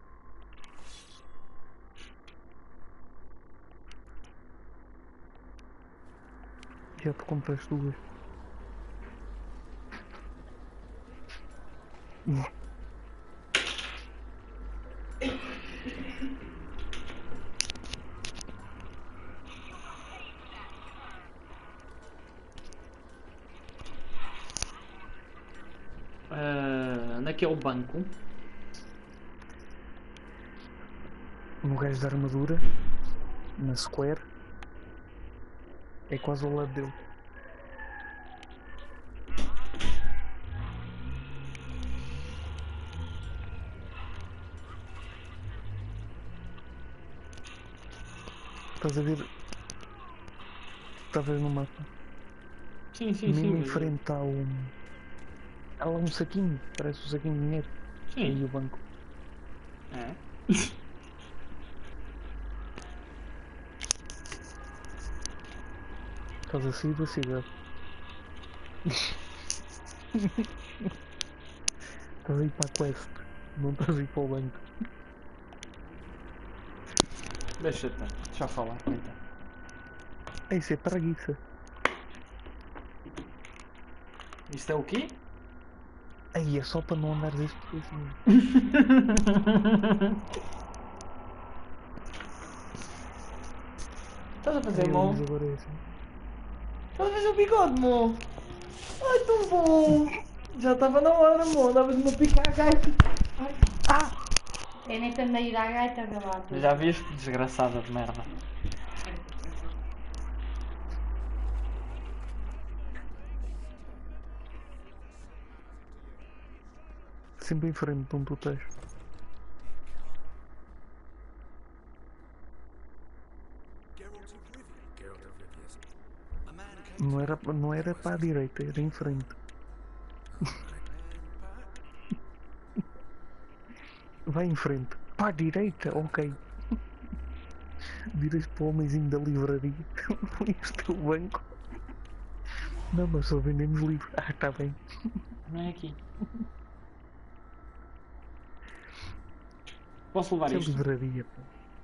Já te compraste duas. Uh, onde é que é o banco? No gajo da armadura, na square, é quase ao lado dele. Estás a ver? Estavas no mapa. Sim, sim, sim. Mesmo em mas- frente há um. Há lá um saquinho, parece um saquinho de dinheiro. Sim. E o banco. É. Estás a sair da cidade. Estás a ir para a quest. Não estás a ir para o banco. Deixa estar. Deixa eu falar. Então. É isso, é preguiça. Isto é o quê? Aí é só para não andares este assim. Estás a fazer, Aí mo? eu diz agora é assim. Estás a fazer o bigode, mo? Ai, tão bom! Já estava na hora, mo. Davas-me a picar a gaita. Ai. Ah! É nem também ir à gaita, vê lá. Já viste? Desgraçada de merda. Sempre em frente de onde tu estás. Geralt of Rivia. Geralt of Rivia. A man came Não to era, não era para a direita, era em frente. Vai em frente. Para a direita, ok. Viras para o homenzinho da livraria. Este é o banco. Não, mas só vendemos livros. Ah, está bem. Não é aqui. Posso levar Isso é isto? livraria, pô.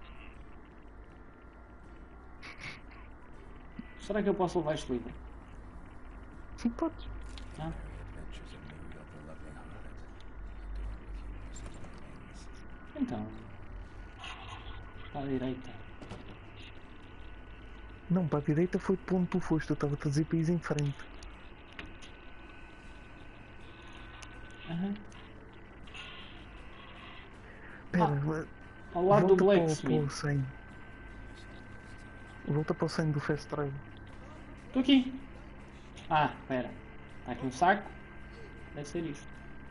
Será que eu posso levar este livro? Sim, podes. Ah? Adventures of New York, the lovely harlot. Adorned with humorous means. Então. Para a direita. Não, para a direita foi para onde tu foste. Eu estava a dizer para ir em frente. Aham. Espera, Ao lado volta do para, o- para o Blacksmith. cem. Volta para o cem do Fast Travel. Estou aqui. Ah, espera. Está aqui um saco. Deve ser isto.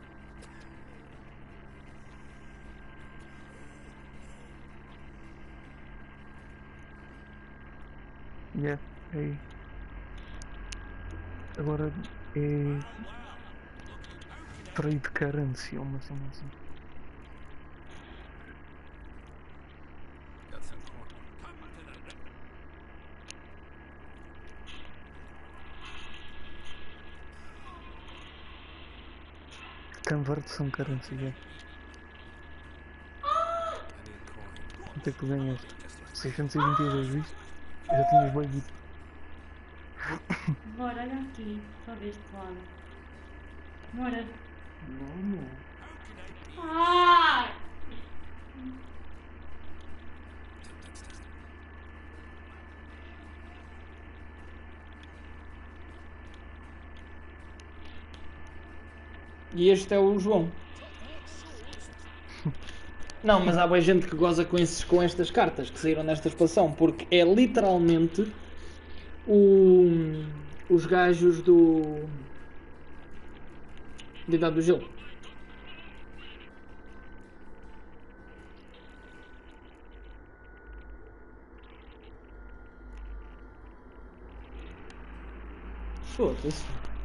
Yeah, é. Agora é. Trade currency ou uma cena assim. Got some corn. Conversion currency, yeah. I need coin. Quanto é que tu ganhaste? seiscentos e vinte e dois, viste? Já tinhas bem dito. Bora, olha aqui. Só deste lado. Bora. Vamos. Ah! E este é o João. Não, mas há boa gente que goza com, esses, com estas cartas que saíram nesta expansão, porque é literalmente o, os gajos do. da Idade do Gelo. Foda-se.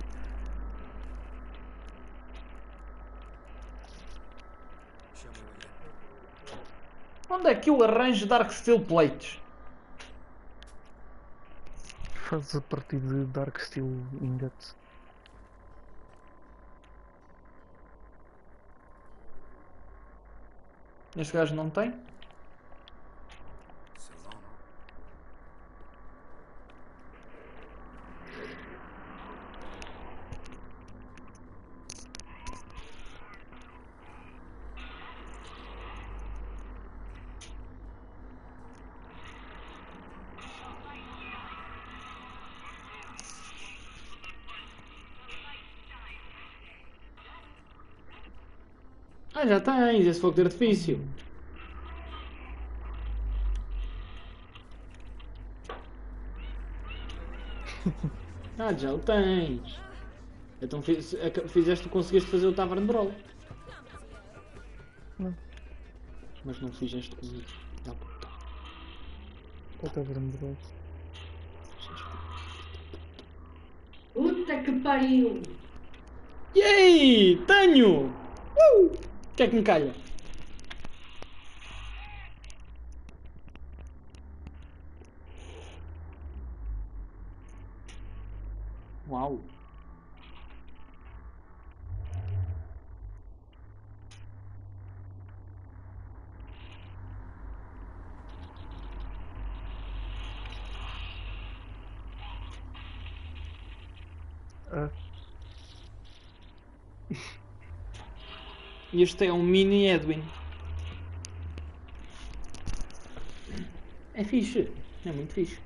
Show me where you Onde é que eu arranjo Dark Steel Plates? Fazes a partir de Dark Steel Ingot. Este gajo não tem? so long. Ah, já tens esse fogo de artifício. Ah, já o tens. Então fiz- aca- fizeste, conseguiste fazer o Tavern Brawl. Não. Mas não fizeste comigo. Ah, puta. Qual está grande? Puta que pariu! E aí, tenho! Uh! O que é que me calha? Uau! Ah, Este é um mini Edwin. É fixe. É muito fixe.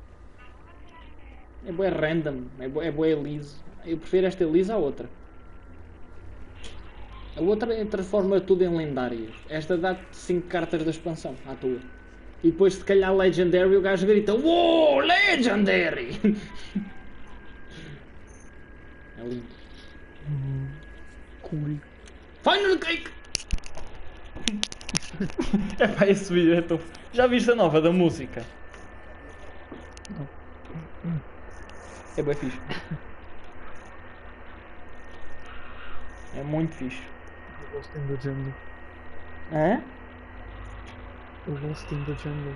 É bué random. É bué, é bué liso. Eu prefiro esta lisa à outra. A outra é- transforma tudo em lendárias. Esta dá-te cinco cartas da expansão à tua. E depois se calhar Legendary o gajo grita Uou, Legendary! É lindo. cool. Final Cake! É pá, esse vídeo é tão... Já viste a nova da música? É bem fixe. É muito fixe. Eu gosto in the jungle. Hã? Eu gosto in the jungle.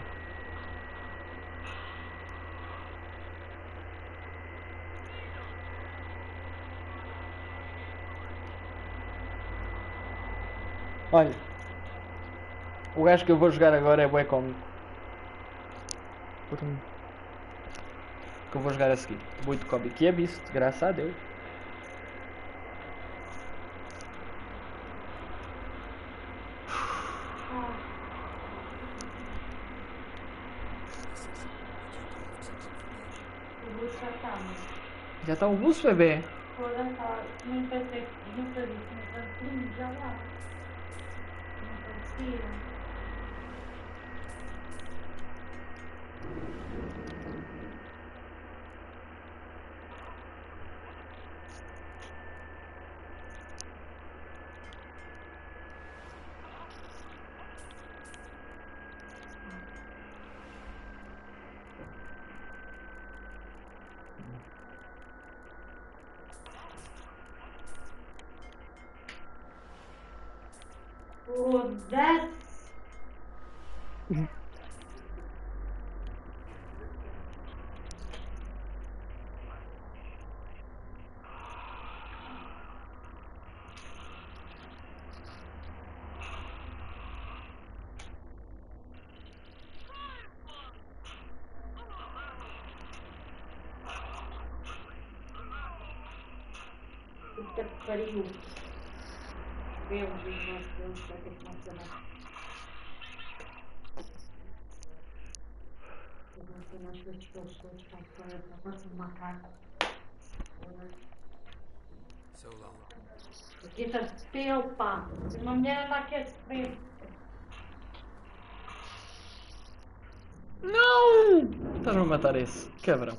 Olha. O gajo que eu vou jogar agora é bué cómico. Pronto. Que eu vou jogar a seguir. Muito cómico. E é Beast, graças a Deus. O Bush já está, mas Já está o buço, bebê. foda tá. Não pensei, nunca disse, mas tranquilo, já lá. Não parecia. Foda-se! Puta que pariu! Deus, Deus, Deus, vai ter que mencionar. Vou mencionar as coisas que eles todos para fora, para parece um macaco. So long. Aqui está pelo pá! Uma mulher anda aqui a sofrer. Estás-me a matar esse, cabrão.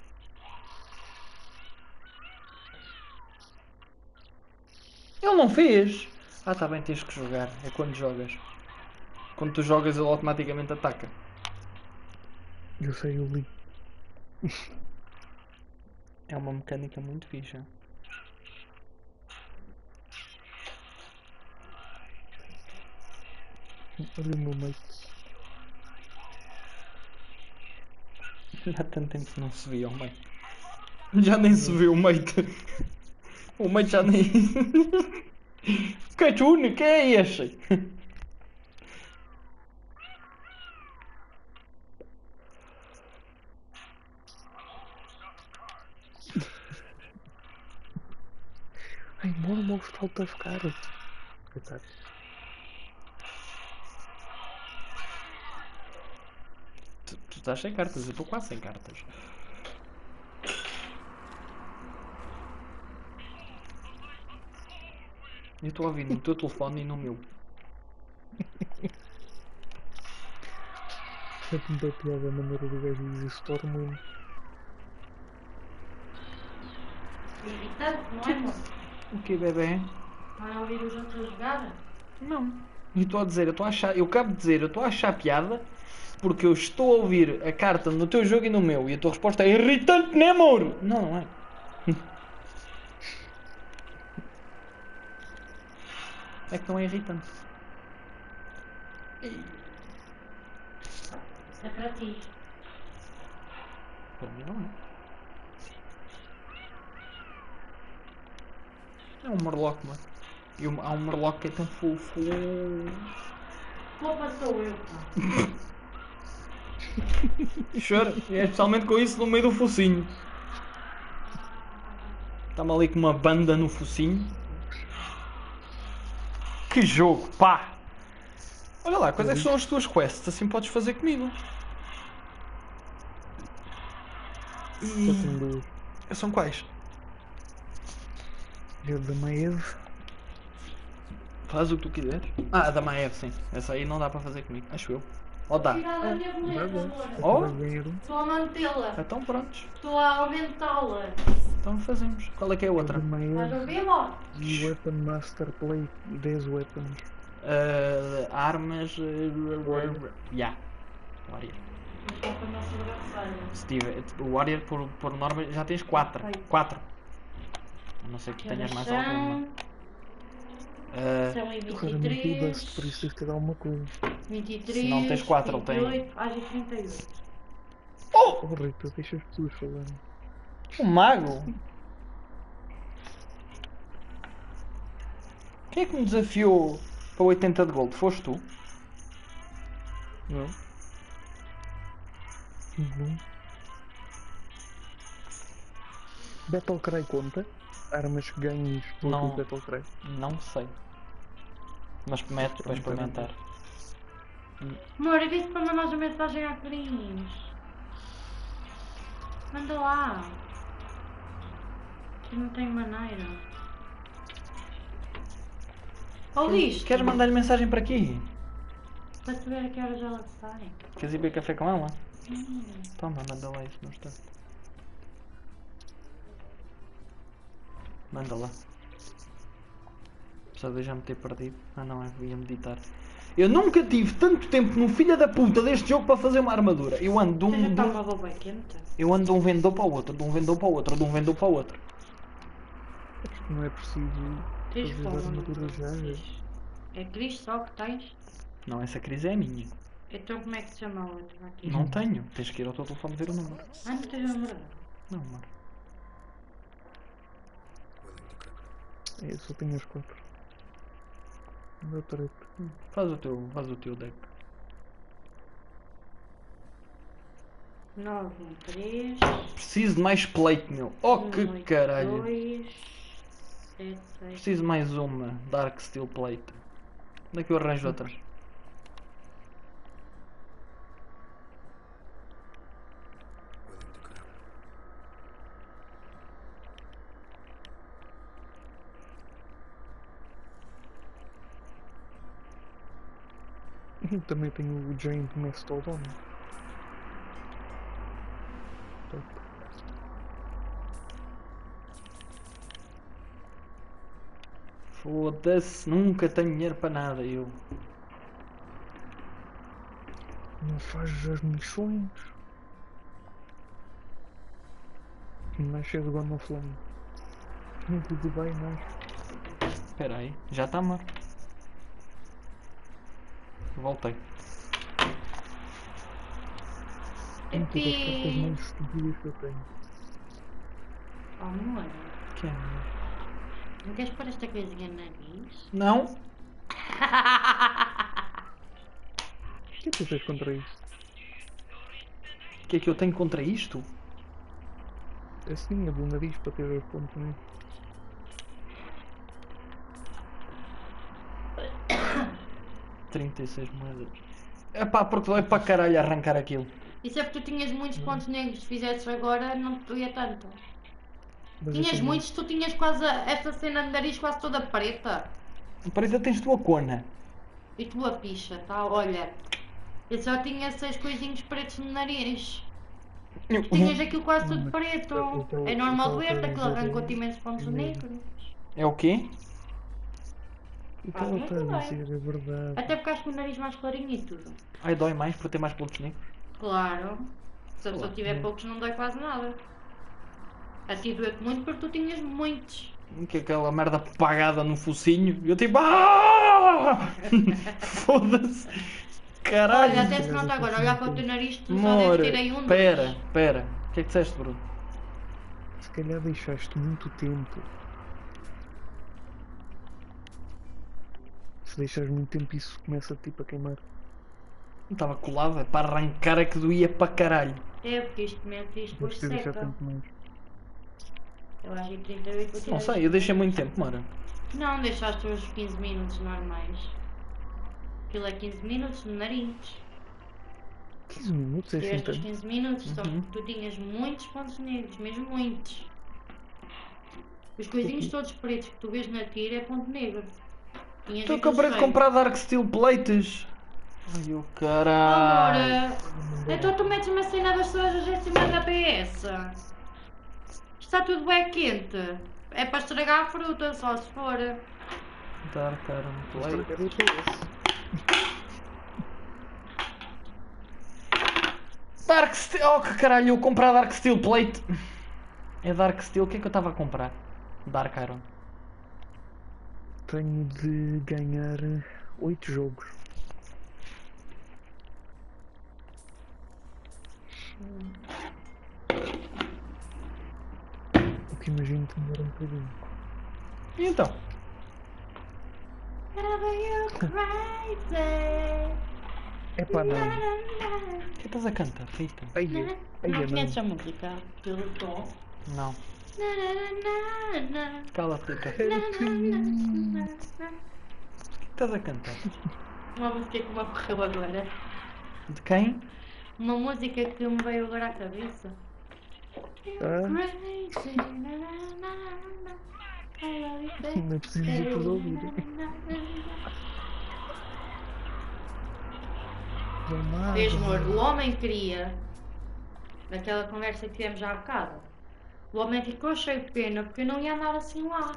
Ele não fez. Ah, tá bem, tens que jogar. É quando jogas. Quando tu jogas ele automaticamente ataca. Eu sei, eu li. É uma mecânica muito fixa. Olha o meu mate. Há tanto tempo que não se via o mate. Já nem se viu o mate. O mate já nem... Que tune, que é esse? Ai, more most out of cards. Coitado. Tu, tu estás sem cartas, eu estou quase sem cartas. Eu estou a ouvir no teu telefone e no meu. Sempre me dá piada a maneira do gajo dizer Stormwind. Irritante, não é, amor? O que, bebê? Vai ouvir os outros jogar? Não. Eu estou a dizer, eu estou a achar, eu acabo de dizer, eu estou a achar piada porque eu estou a ouvir a carta no teu jogo e no meu e a tua resposta é irritante, né, amor? Não, não é. É que não é irritante. Isso é para ti. Para mim não é. É um Murloc, mano. E um- há um Murloc que é tão fofo. Culpa sou eu, pá. Chora. E é especialmente com isso no meio do focinho. Está-me ali com uma banda no focinho. Que jogo, pá! Olha lá, quais é que são as tuas quests? Assim podes fazer comigo. Só tem E... duas. São quais? É da Maeve. Faz o que tu quiseres. Ah, a da Maeve, sim. Essa aí não dá para fazer comigo, acho eu. Ou dá. Tirar da minha Dá, boleta, dá. amor. Oh. Vai ganhar um. Estou a mantê-la. Então prontos. Estou a aumentá-la. Então fazemos. Qual é que é a É outra? da Estás a Maeve. ouvir, amor? E Weapon Master Plate. dez weapons. Uh, armas. Uh, yeah. Warrior. Mas falta a nossa adversária. Steve, o Warrior por, por norma já tens quatro. Perfeito. quatro. A não ser que tenhas mais alguma. Uh, São em Claramente o Dust, por isso vinte e três, tens que dar alguma coisa. vinte e três, Se não tens quatro, ele tem- vinte e oito, age trinta e oito. oh! Oh Rita, deixa as pessoas falarem. Um mago? Quem é que me desafiou para oitenta de gold? Foste tu? Não? Não. Battlecry conta? Armas que ganhes por Não. Battlecry? Não sei. Mas promete para Pronto, experimentar. Amor, eu disse para mandar uma mensagem à Cris. Manda lá. Que não tenho maneira. Ouviste? Queres mandar-lhe mensagem para aqui? Para saber a que horas ela sai. Queres ir beber café com ela? Hum. Toma, manda lá isso no instante. Manda lá. Apesar de eu já me ter perdido. Ah não, eu ia meditar. Eu nunca tive tanto tempo no filho da puta deste jogo para fazer uma armadura. Eu ando de Você já um, de está um, uma boba quente? eu ando de um vendedor para o outro, de um vendedor para o outro, de um vendedor para o outro. Acho que não é preciso Tens fazer fome? armadura já. É Cris só que tens? Não, essa crise é a minha. Então como é que se chama a outra aqui? Não tenho. Tens que ir ao teu telefone ver o número. Ah, não tens o número? Não, mano. Willing to cook. É, só tenho as quatro. Não dá treta. Faz o teu, faz o teu deck. nove um três. Preciso de mais plate, meu. Oh, que caralho. dois, sete, seis. Preciso de mais uma Dark Steel Plate. Onde é que eu arranjo outras? Willing to cook. Também tenho o Giant Mastodon. Perfeito. Foda-se, nunca tenho dinheiro para nada, eu. Não fazes as missões. Mais cedo igual no flame. Inclusive vai mais. Espera aí, já está morto. Voltei. Uma das cartas mais estúpidas que eu tenho. Oh, amor, Que é? não queres pôr esta coisinha no nariz? Não? O que é que tu tens contra isso? O que é que eu tenho contra isto? Assim, a do nariz para ter os pontos negros. trinta e seis moedas. Epá, porque dói para caralho arrancar aquilo. Isso é porque tu tinhas muitos pontos negros, se fizesses agora não te doía tanto. Mas Tinhas eu tenho- muitos, tu tinhas quase a- esta cena de nariz quase toda preta. Parece que tens tua cona. E tua picha, tá? Olha, eu só tinha seis coisinhos pretos no nariz. Tu tinhas aquilo quase tudo preto. então- É normal então doer-te, quero aquilo dizer- arrancou-te imensos pontos negros. É o quê? O que Ah, ela muito está a bem. dizer é verdade. Até porque acho que o nariz mais clarinho e tudo. Ai, dói mais por ter mais pontos negros? Claro. Se a pessoa Claro. tiver poucos não dói quase nada. A ti doeu-te muito porque tu tinhas muitos. Que é aquela merda apagada no focinho. E eu tipo. "Ah!" Foda-se. Caralho. Olha, até se nota agora, olhar para o teu nariz, tu só Amor, deves ter aí um pera, dois. pera. O que é que disseste, Bruno? Se calhar deixaste muito tempo. Se deixares muito tempo isso começa tipo a queimar. Não estava colado, é para arrancar é que doía para caralho. É, porque isto mete isto por Deves ter deixado seca. tempo mais. Eu acho que trinta e oito vou tirar Não sei, isto. eu deixei muito tempo, mora. Não, deixaste os quinze minutos normais. Aquilo é quinze minutos no nariz. quinze minutos é assim Tiveste os tanto. quinze minutos, só Uhum. que tu tinhas muitos pontos negros, mesmo muitos. Os coisinhos todos pretos que tu vês na tira é ponto negro. Tinhas Estou aquilo acabei de cheio. comprar Dark Steel Plates. Ai, o Amor, caralho. então tu metes uma cena das suas em cima da P S. Está tudo bem quente. É para estragar a fruta, só se for. Dark Iron Plate. Estragar o P S. Dark Steel. Oh, que caralho, eu comprar Dark Steel Plate. É Dark Steel, o que é que eu estava a comprar? Dark Iron. Tenho de ganhar oito jogos. O que imagino que demora um bocadinho. E então? É pá, não. O que estás a cantar, Rita? Ai, ai, Não não. conheces a música pelo tom? Não. Cala-te, Rita. O que estás a cantar? Uma música que me ocorreu agora. De quem? Uma música que me veio agora à cabeça. Ah, Crazy, na, na, na, na. I love you, baby. não é preciso ir por ouvir. Vamos Vês, amor, o homem queria, naquela conversa que tivemos já há bocado, o homem ficou cheio de pena porque eu não ia andar assim lá.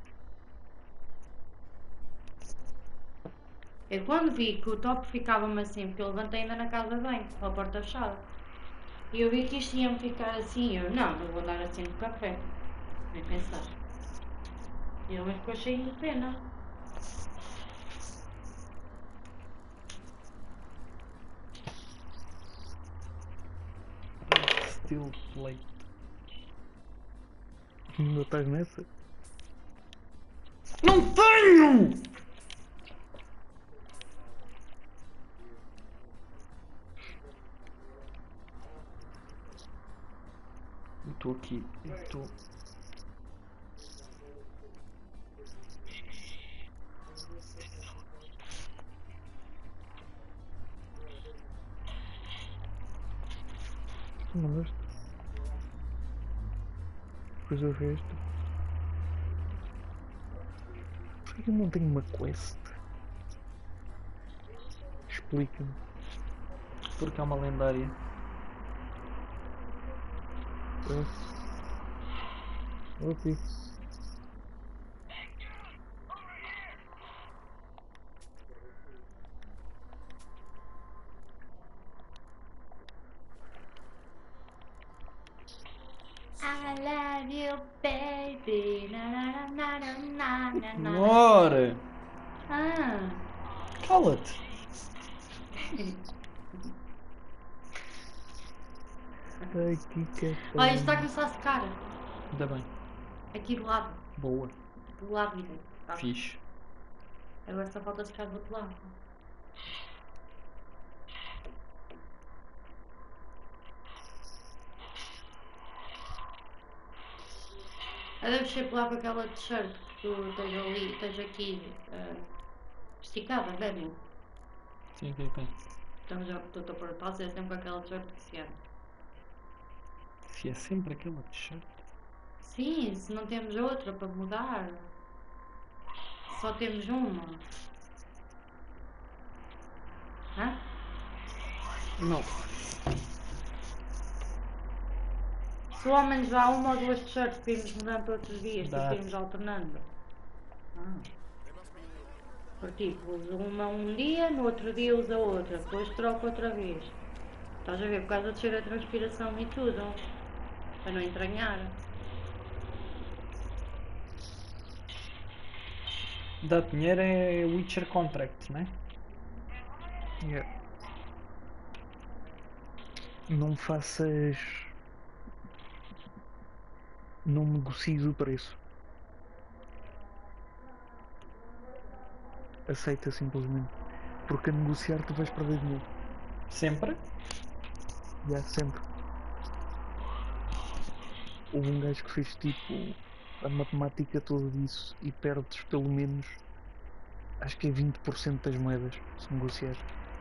Eu quando vi que o top ficava-me assim, porque eu levantei ainda na casa de banho, com a porta fechada, e eu vi que isto ia-me ficar assim, eu não, não vou dar assim no café, nem pensar. E ele ficou cheio de pena. Dark Steel Plate. Ainda estás nessa? Não tenho! Eu estou aqui, eu estou. Tu mandaste? Depois eu vi esta. Porquê que eu não tenho uma quest? Explica-me. Porque é uma lendária. Ok. I love you, baby. Na, na, na, na, na, na, na. Amor! Ah. Cala-te! Ai, que café. Olha, isto está a começar a secar. Ainda bem. Aqui do lado. Boa. Do lado direito. Tá. Fixe. Agora só falta secar do outro lado. Eu devo ser lá com aquela t-shirt que tu tens ali, tens aqui uh, esticada, bebe. Sim, ok, ok. Então já estou a pôr pausa, é sempre com aquela t-shirt que se ama. Se é sempre aquela t-shirt. Sim, se não temos outra para mudar. Só temos uma. Hã? Não. Se ao menos dá uma ou duas t-shirts para irmos mudando todos os dias, Dá. para irmos alternando. Ah. Por tipo, usa uma um dia, no outro dia usa outra, depois troca outra vez. Estás a ver? Por causa de cheiro a transpiração e tudo. Para não entranhar. Dá dinheiro é Witcher Contract, não é? Yeah. Não faças. Não negocies o preço. Aceita simplesmente. Porque a negociar tu vais perder dinheiro. Sempre? Já, sempre. Houve um gajo que fez tipo a matemática toda disso e perdes pelo menos, acho que é vinte por cento das moedas se negociar.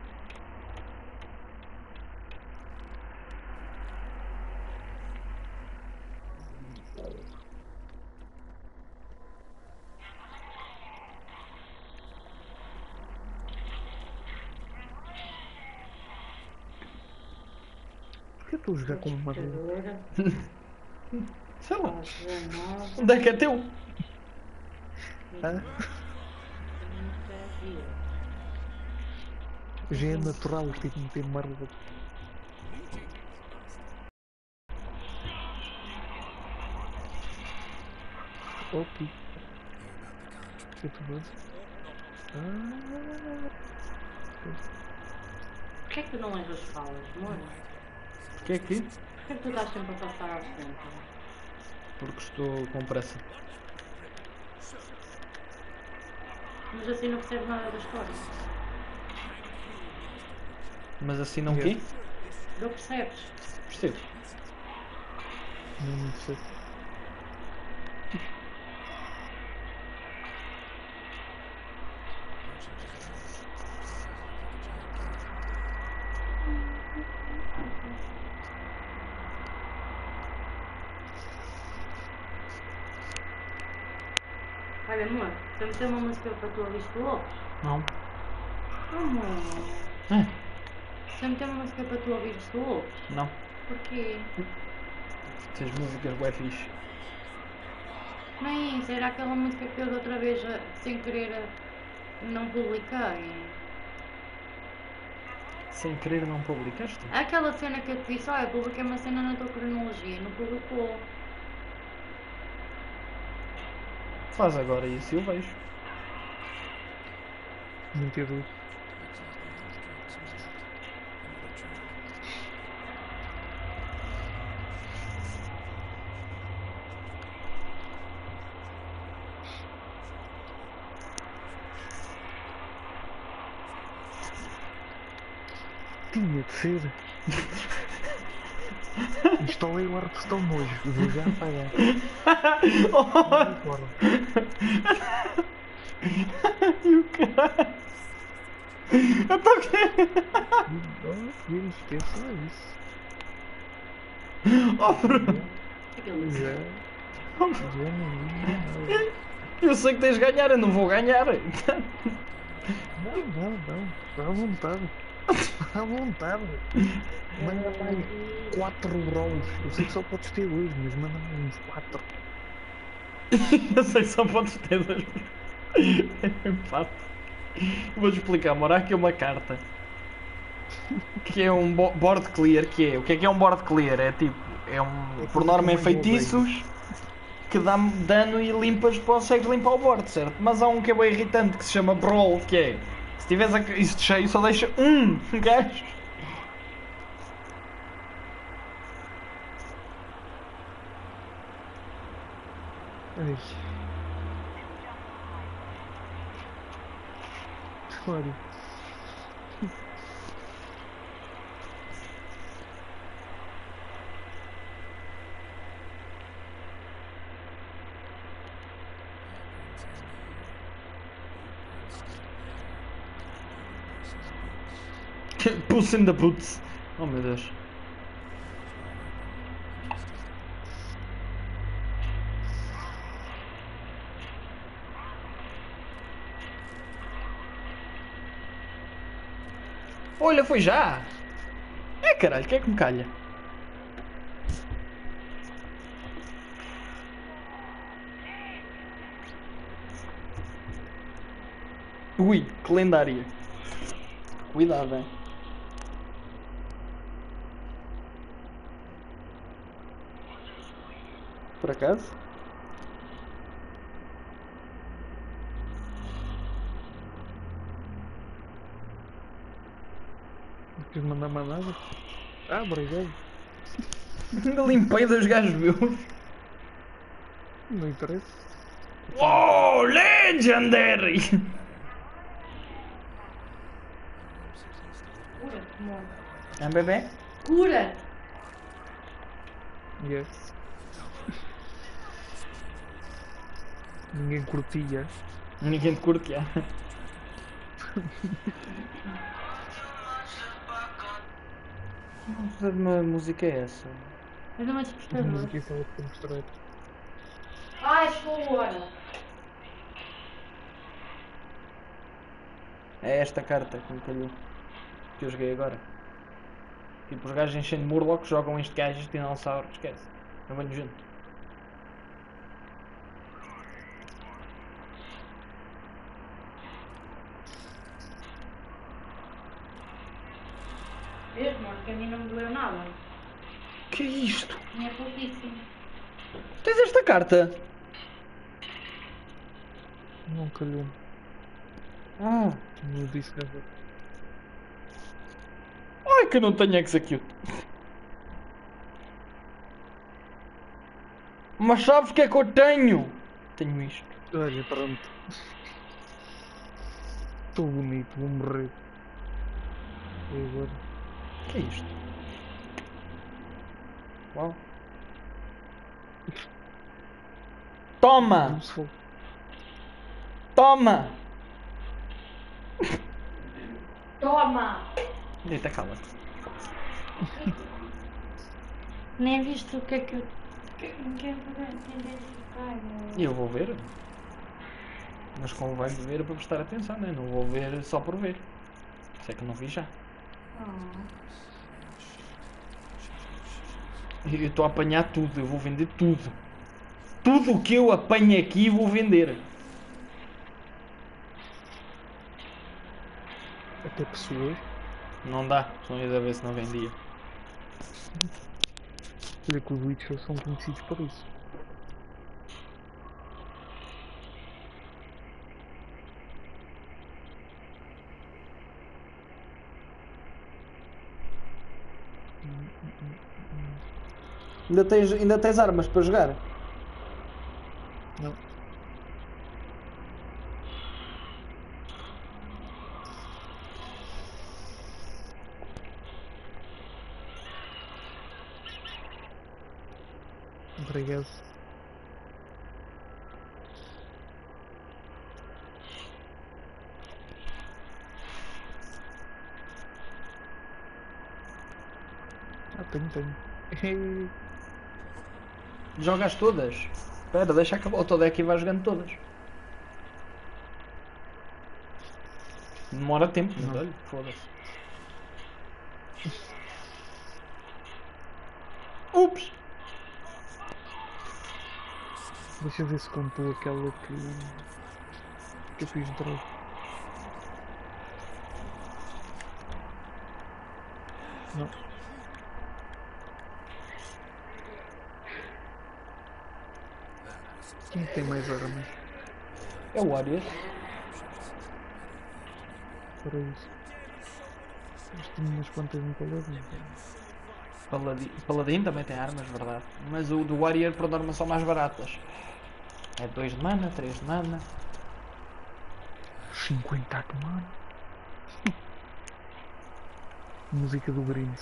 Porquê estou a jogar com uma madeira? Sei lá. Onde é que é teu? Ah? Já é natural ter que meter merda. Ok. Que tu fazes? Ah. Porquê é que tu não lês as falas, amor? Porquê aqui? Porquê é que tu estás sempre a passar à frente? Porque estou com pressa. Mas assim não percebes nada da história. Mas assim não quê? Não percebes? Percebo. Não me sei. Olha, amor, se eu meter uma música para tu ouvires, tu ouves? Não. Amor, É. se eu meter uma música para tu ouvires, tu ouves? Não. Porquê? Tens músicas bué fixe. Não é isso, era aquela música que eu da outra vez, eh, sem querer, eh, não publiquei. Sem querer não publicaste? Aquela cena que eu te disse, olha, publiquei uma cena na tua cronologia, não publicou. Faz agora isso e eu vejo. Mentiroso. Tinha de ser. Instalei o Hearthstone hoje. Vou já apagar. E o caralho? Eu tô aqui. Não, esqueça isso. Oh, Bruno. Já. Já não vi nada. Eu sei que tens de ganhar, eu não vou ganhar. Não, não, não. À vontade. À vontade. Manda mais quatro brawls. Eu sei que só podes ter dois, mas manda mais uns quatro. Eu sei que só podes ter dois. Empate. Vou-te explicar, mora aqui uma carta. Que é um bo- board clear, que é... O que é que é um board clear? É tipo... É um... Por norma é feitiços que dá dano e limpas, consegues limpar o board, certo? Mas há um que é bem irritante que se chama brawl, que é... Se tiveres a- isto cheio só deixa um gajo. Ai. Olha. Puss in the boots. Oh meu Deus. Olha, foi já! É caralho, que é que me calha? Ui, que lendária. Cuidado, hein? Por acaso? Queres mandar mais nada? Ah, obrigado. Ainda limpei dos gajos meus. Não interessa. Oh, Legendary! Cura-te, amor. É um bebê? Cura-te! Yes. Ninguém curtia. Ninguém te curte, já. Que música é essa? Mas não é A despertador. música é só para mostrar. Ai, chegou a hora. É esta carta que me calhou. Que eu joguei agora. Tipo, os gajos enchendo Murlocs jogam este gajo e dinossauro. Esquece. É bem nojento. Vês, amor, que a mim não me doeu nada. Que é isto? Tinha pouquíssimo. Tens esta carta? Não calhou. Ah. Não disse nada. Ai que eu não tenho Execute. Mas sabes o que é que eu tenho? Tenho isto. Olha, pronto. Estou bonito, vou morrer. E agora? O que é isto? Uau. Toma! Useful. Toma! Toma! Eita, cala-te. Nem viste o que é que eu... que que eu vou identificar. E eu vou ver. Mas convém ver para prestar atenção, né? Não vou ver só por ver. Isso é que não vi já. Oh. Eu estou a apanhar tudo, eu vou vender tudo. Tudo o que eu apanho aqui vou vender. Até pessoas. Não dá, só ia a ver se não vendia. Olha que os Witchers são conhecidos por isso. Ainda tens, ainda tens armas para jogar? Não. Obrigado. Ah, tenho, tenho. Jogas todas? Espera, deixa acabar o teu deck e vai jogando todas. Demora tempo, mas Não. olha, foda-se. Ups! Deixa eu ver se contou aquela que. que eu fiz drop. Não. Quem é que tem mais armas? É o Arias. Para isso. Mas tenho umas quantas no paladino. Paladin, Paladin também tem armas, verdade. Mas o do Warrior por norma são mais baratas. É dois de mana, três de mana. cinquenta de mana. Música do Grind.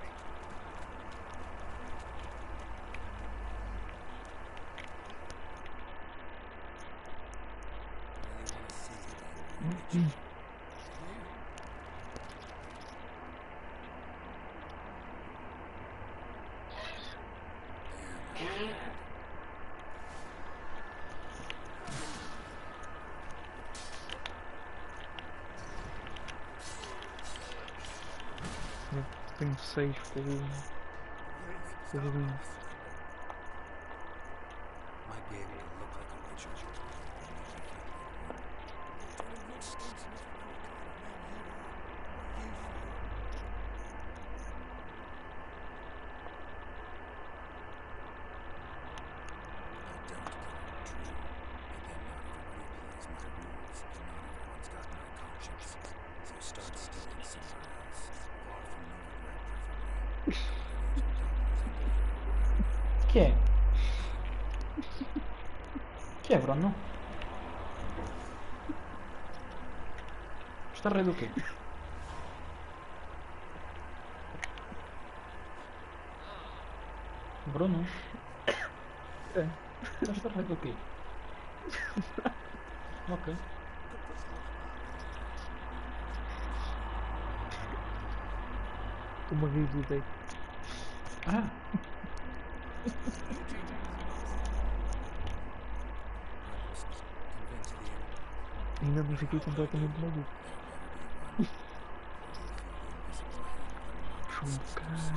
Tenho seis pelo. pelo Grind. Might be able to look like a witch. Que é? Que é, Bruno? Está rei do quê? Bruno? É. Está rei do quê? Ok. Estou-me a rir do deck. Ah! Ainda não fiquei completamente maluco. Chumbo, caralho.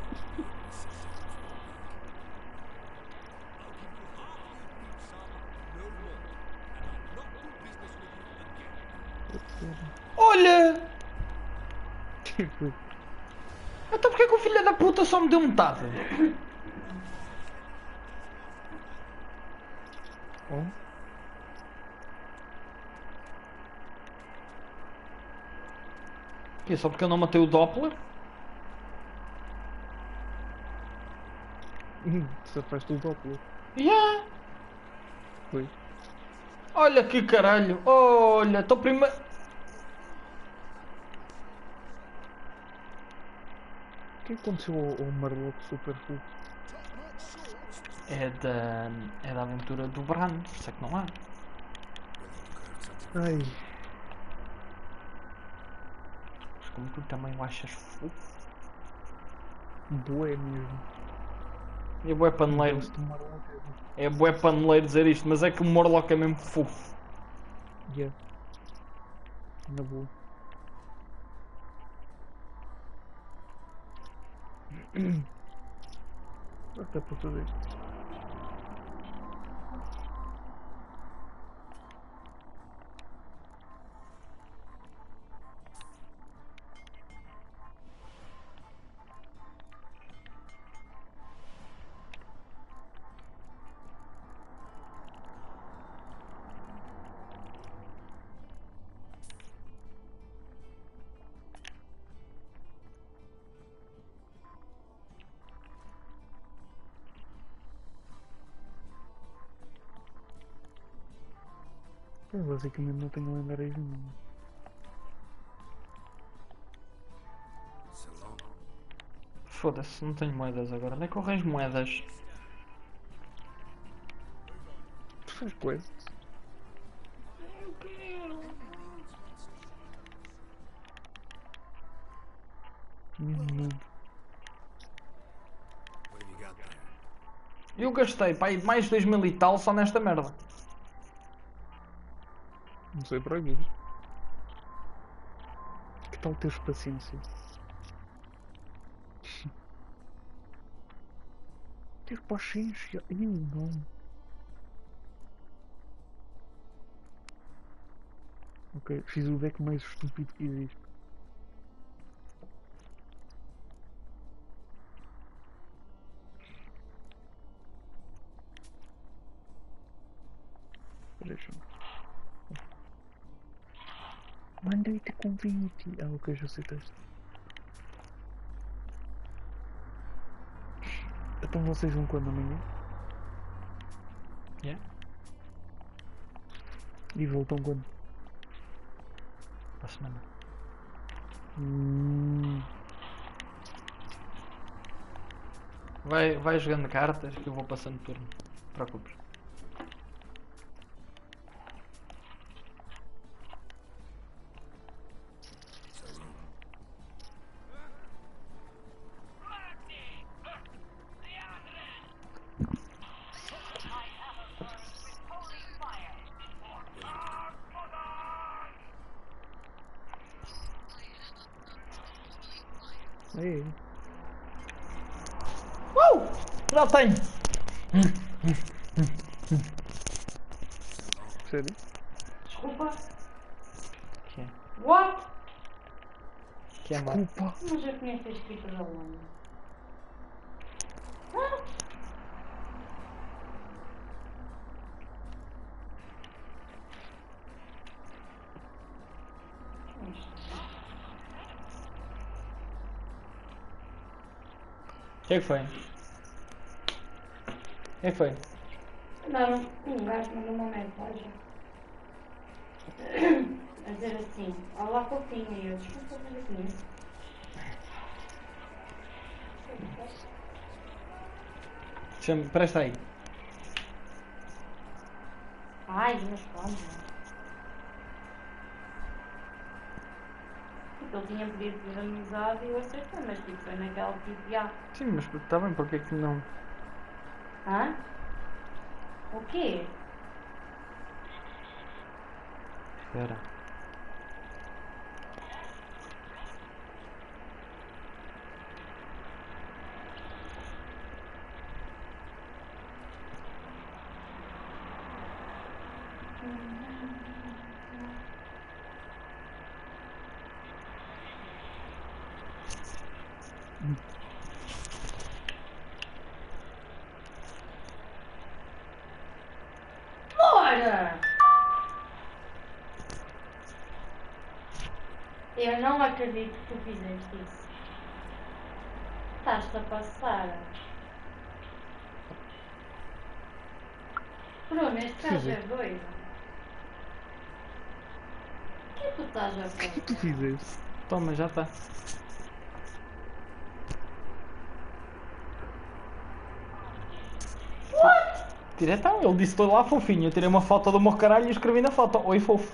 Olha! Que foi? Então porquê que o filho da puta só me deu metade? Oh? Que só porque eu não matei o Doppler? Safaste o Doppler. Yeah. Foi. Olha que caralho! Olha, estou primeiro. O que aconteceu ao, ao Marlock Super Full? É da. É da aventura do Bran, sei que não há. Ai, Mas como tu também o achas fofo. bué mesmo. É bué paneleiro. Gosto de Marlock. É bué paneleiro dizer isto, mas é que o Morlock é mesmo fofo. Yeah. Na boa. Até por fazer isto. Eu basicamente não tenho lendários nenhum. Foda-se, não tenho moedas agora. Onde é que eu arranjo moedas? Tu faz quests? Mesmo não. What have you got there? Eu gastei pá, aí mais dois mil e tal só nesta merda. Não sei para quê. Que tal teres paciência? Teve paciência. Ih, não. Ok, fiz o deck mais estúpido que existe. Deixa-me. Mandei-te convite. Ah, ok, já aceitaste. Então vocês vão quando amanhã? Yeah. E voltam quando? Para a semana. Hum, Vai, vai jogando cartas que eu vou passando turno. Não te preocupes. é. Uh! Já tenho! Sério? Desculpa. Que é? What? Que é mal. Desculpa. Mas eu conheço a escrita da Holanda. O que é que foi? O que é que foi? Mandaram, um gajo mandou uma mensagem a dizer assim: olá fofinha, e eu desculpa fazer comigo. Chama, presta aí. Ai, mas como? Tipo, ele tinha pedido por amizade e eu aceitei, mas tipo, foi naquela tipo, já. Sim, mas está bem, porque é que não? Hã? O quê? Espera. Bora! Eu não acredito que tu fizeste isso. Estás-te a passar. Bruno, este gajo é doido. O que é que tu estás a O que é que fazer? tu fizeste? Toma, já está. Diretão, ele disse estou lá fofinho. Eu tirei uma foto do meu caralho e escrevi na foto: oi fofo.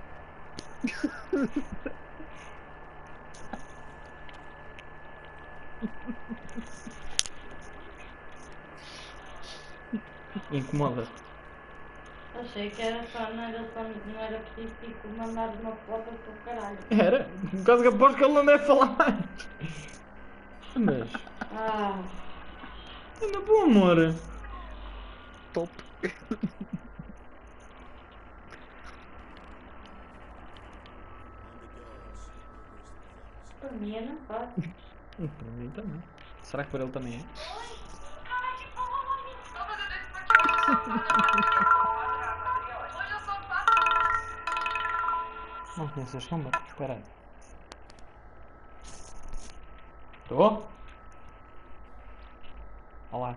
Incomoda. Achei que era só, não era, só, não era preciso tipo, mandar uma foto do teu caralho. Era. Por causa que aposto que ele não deve falar mais. Mas. Ah, Anda bom, amor. Top. por mim eu não faço. Hum, Para mim também. Será que para ele também é? Não conheço este número. Espera aí. Estou? Olá.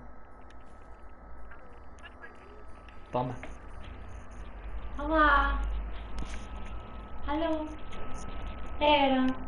Toma. Olá! Alô! Era!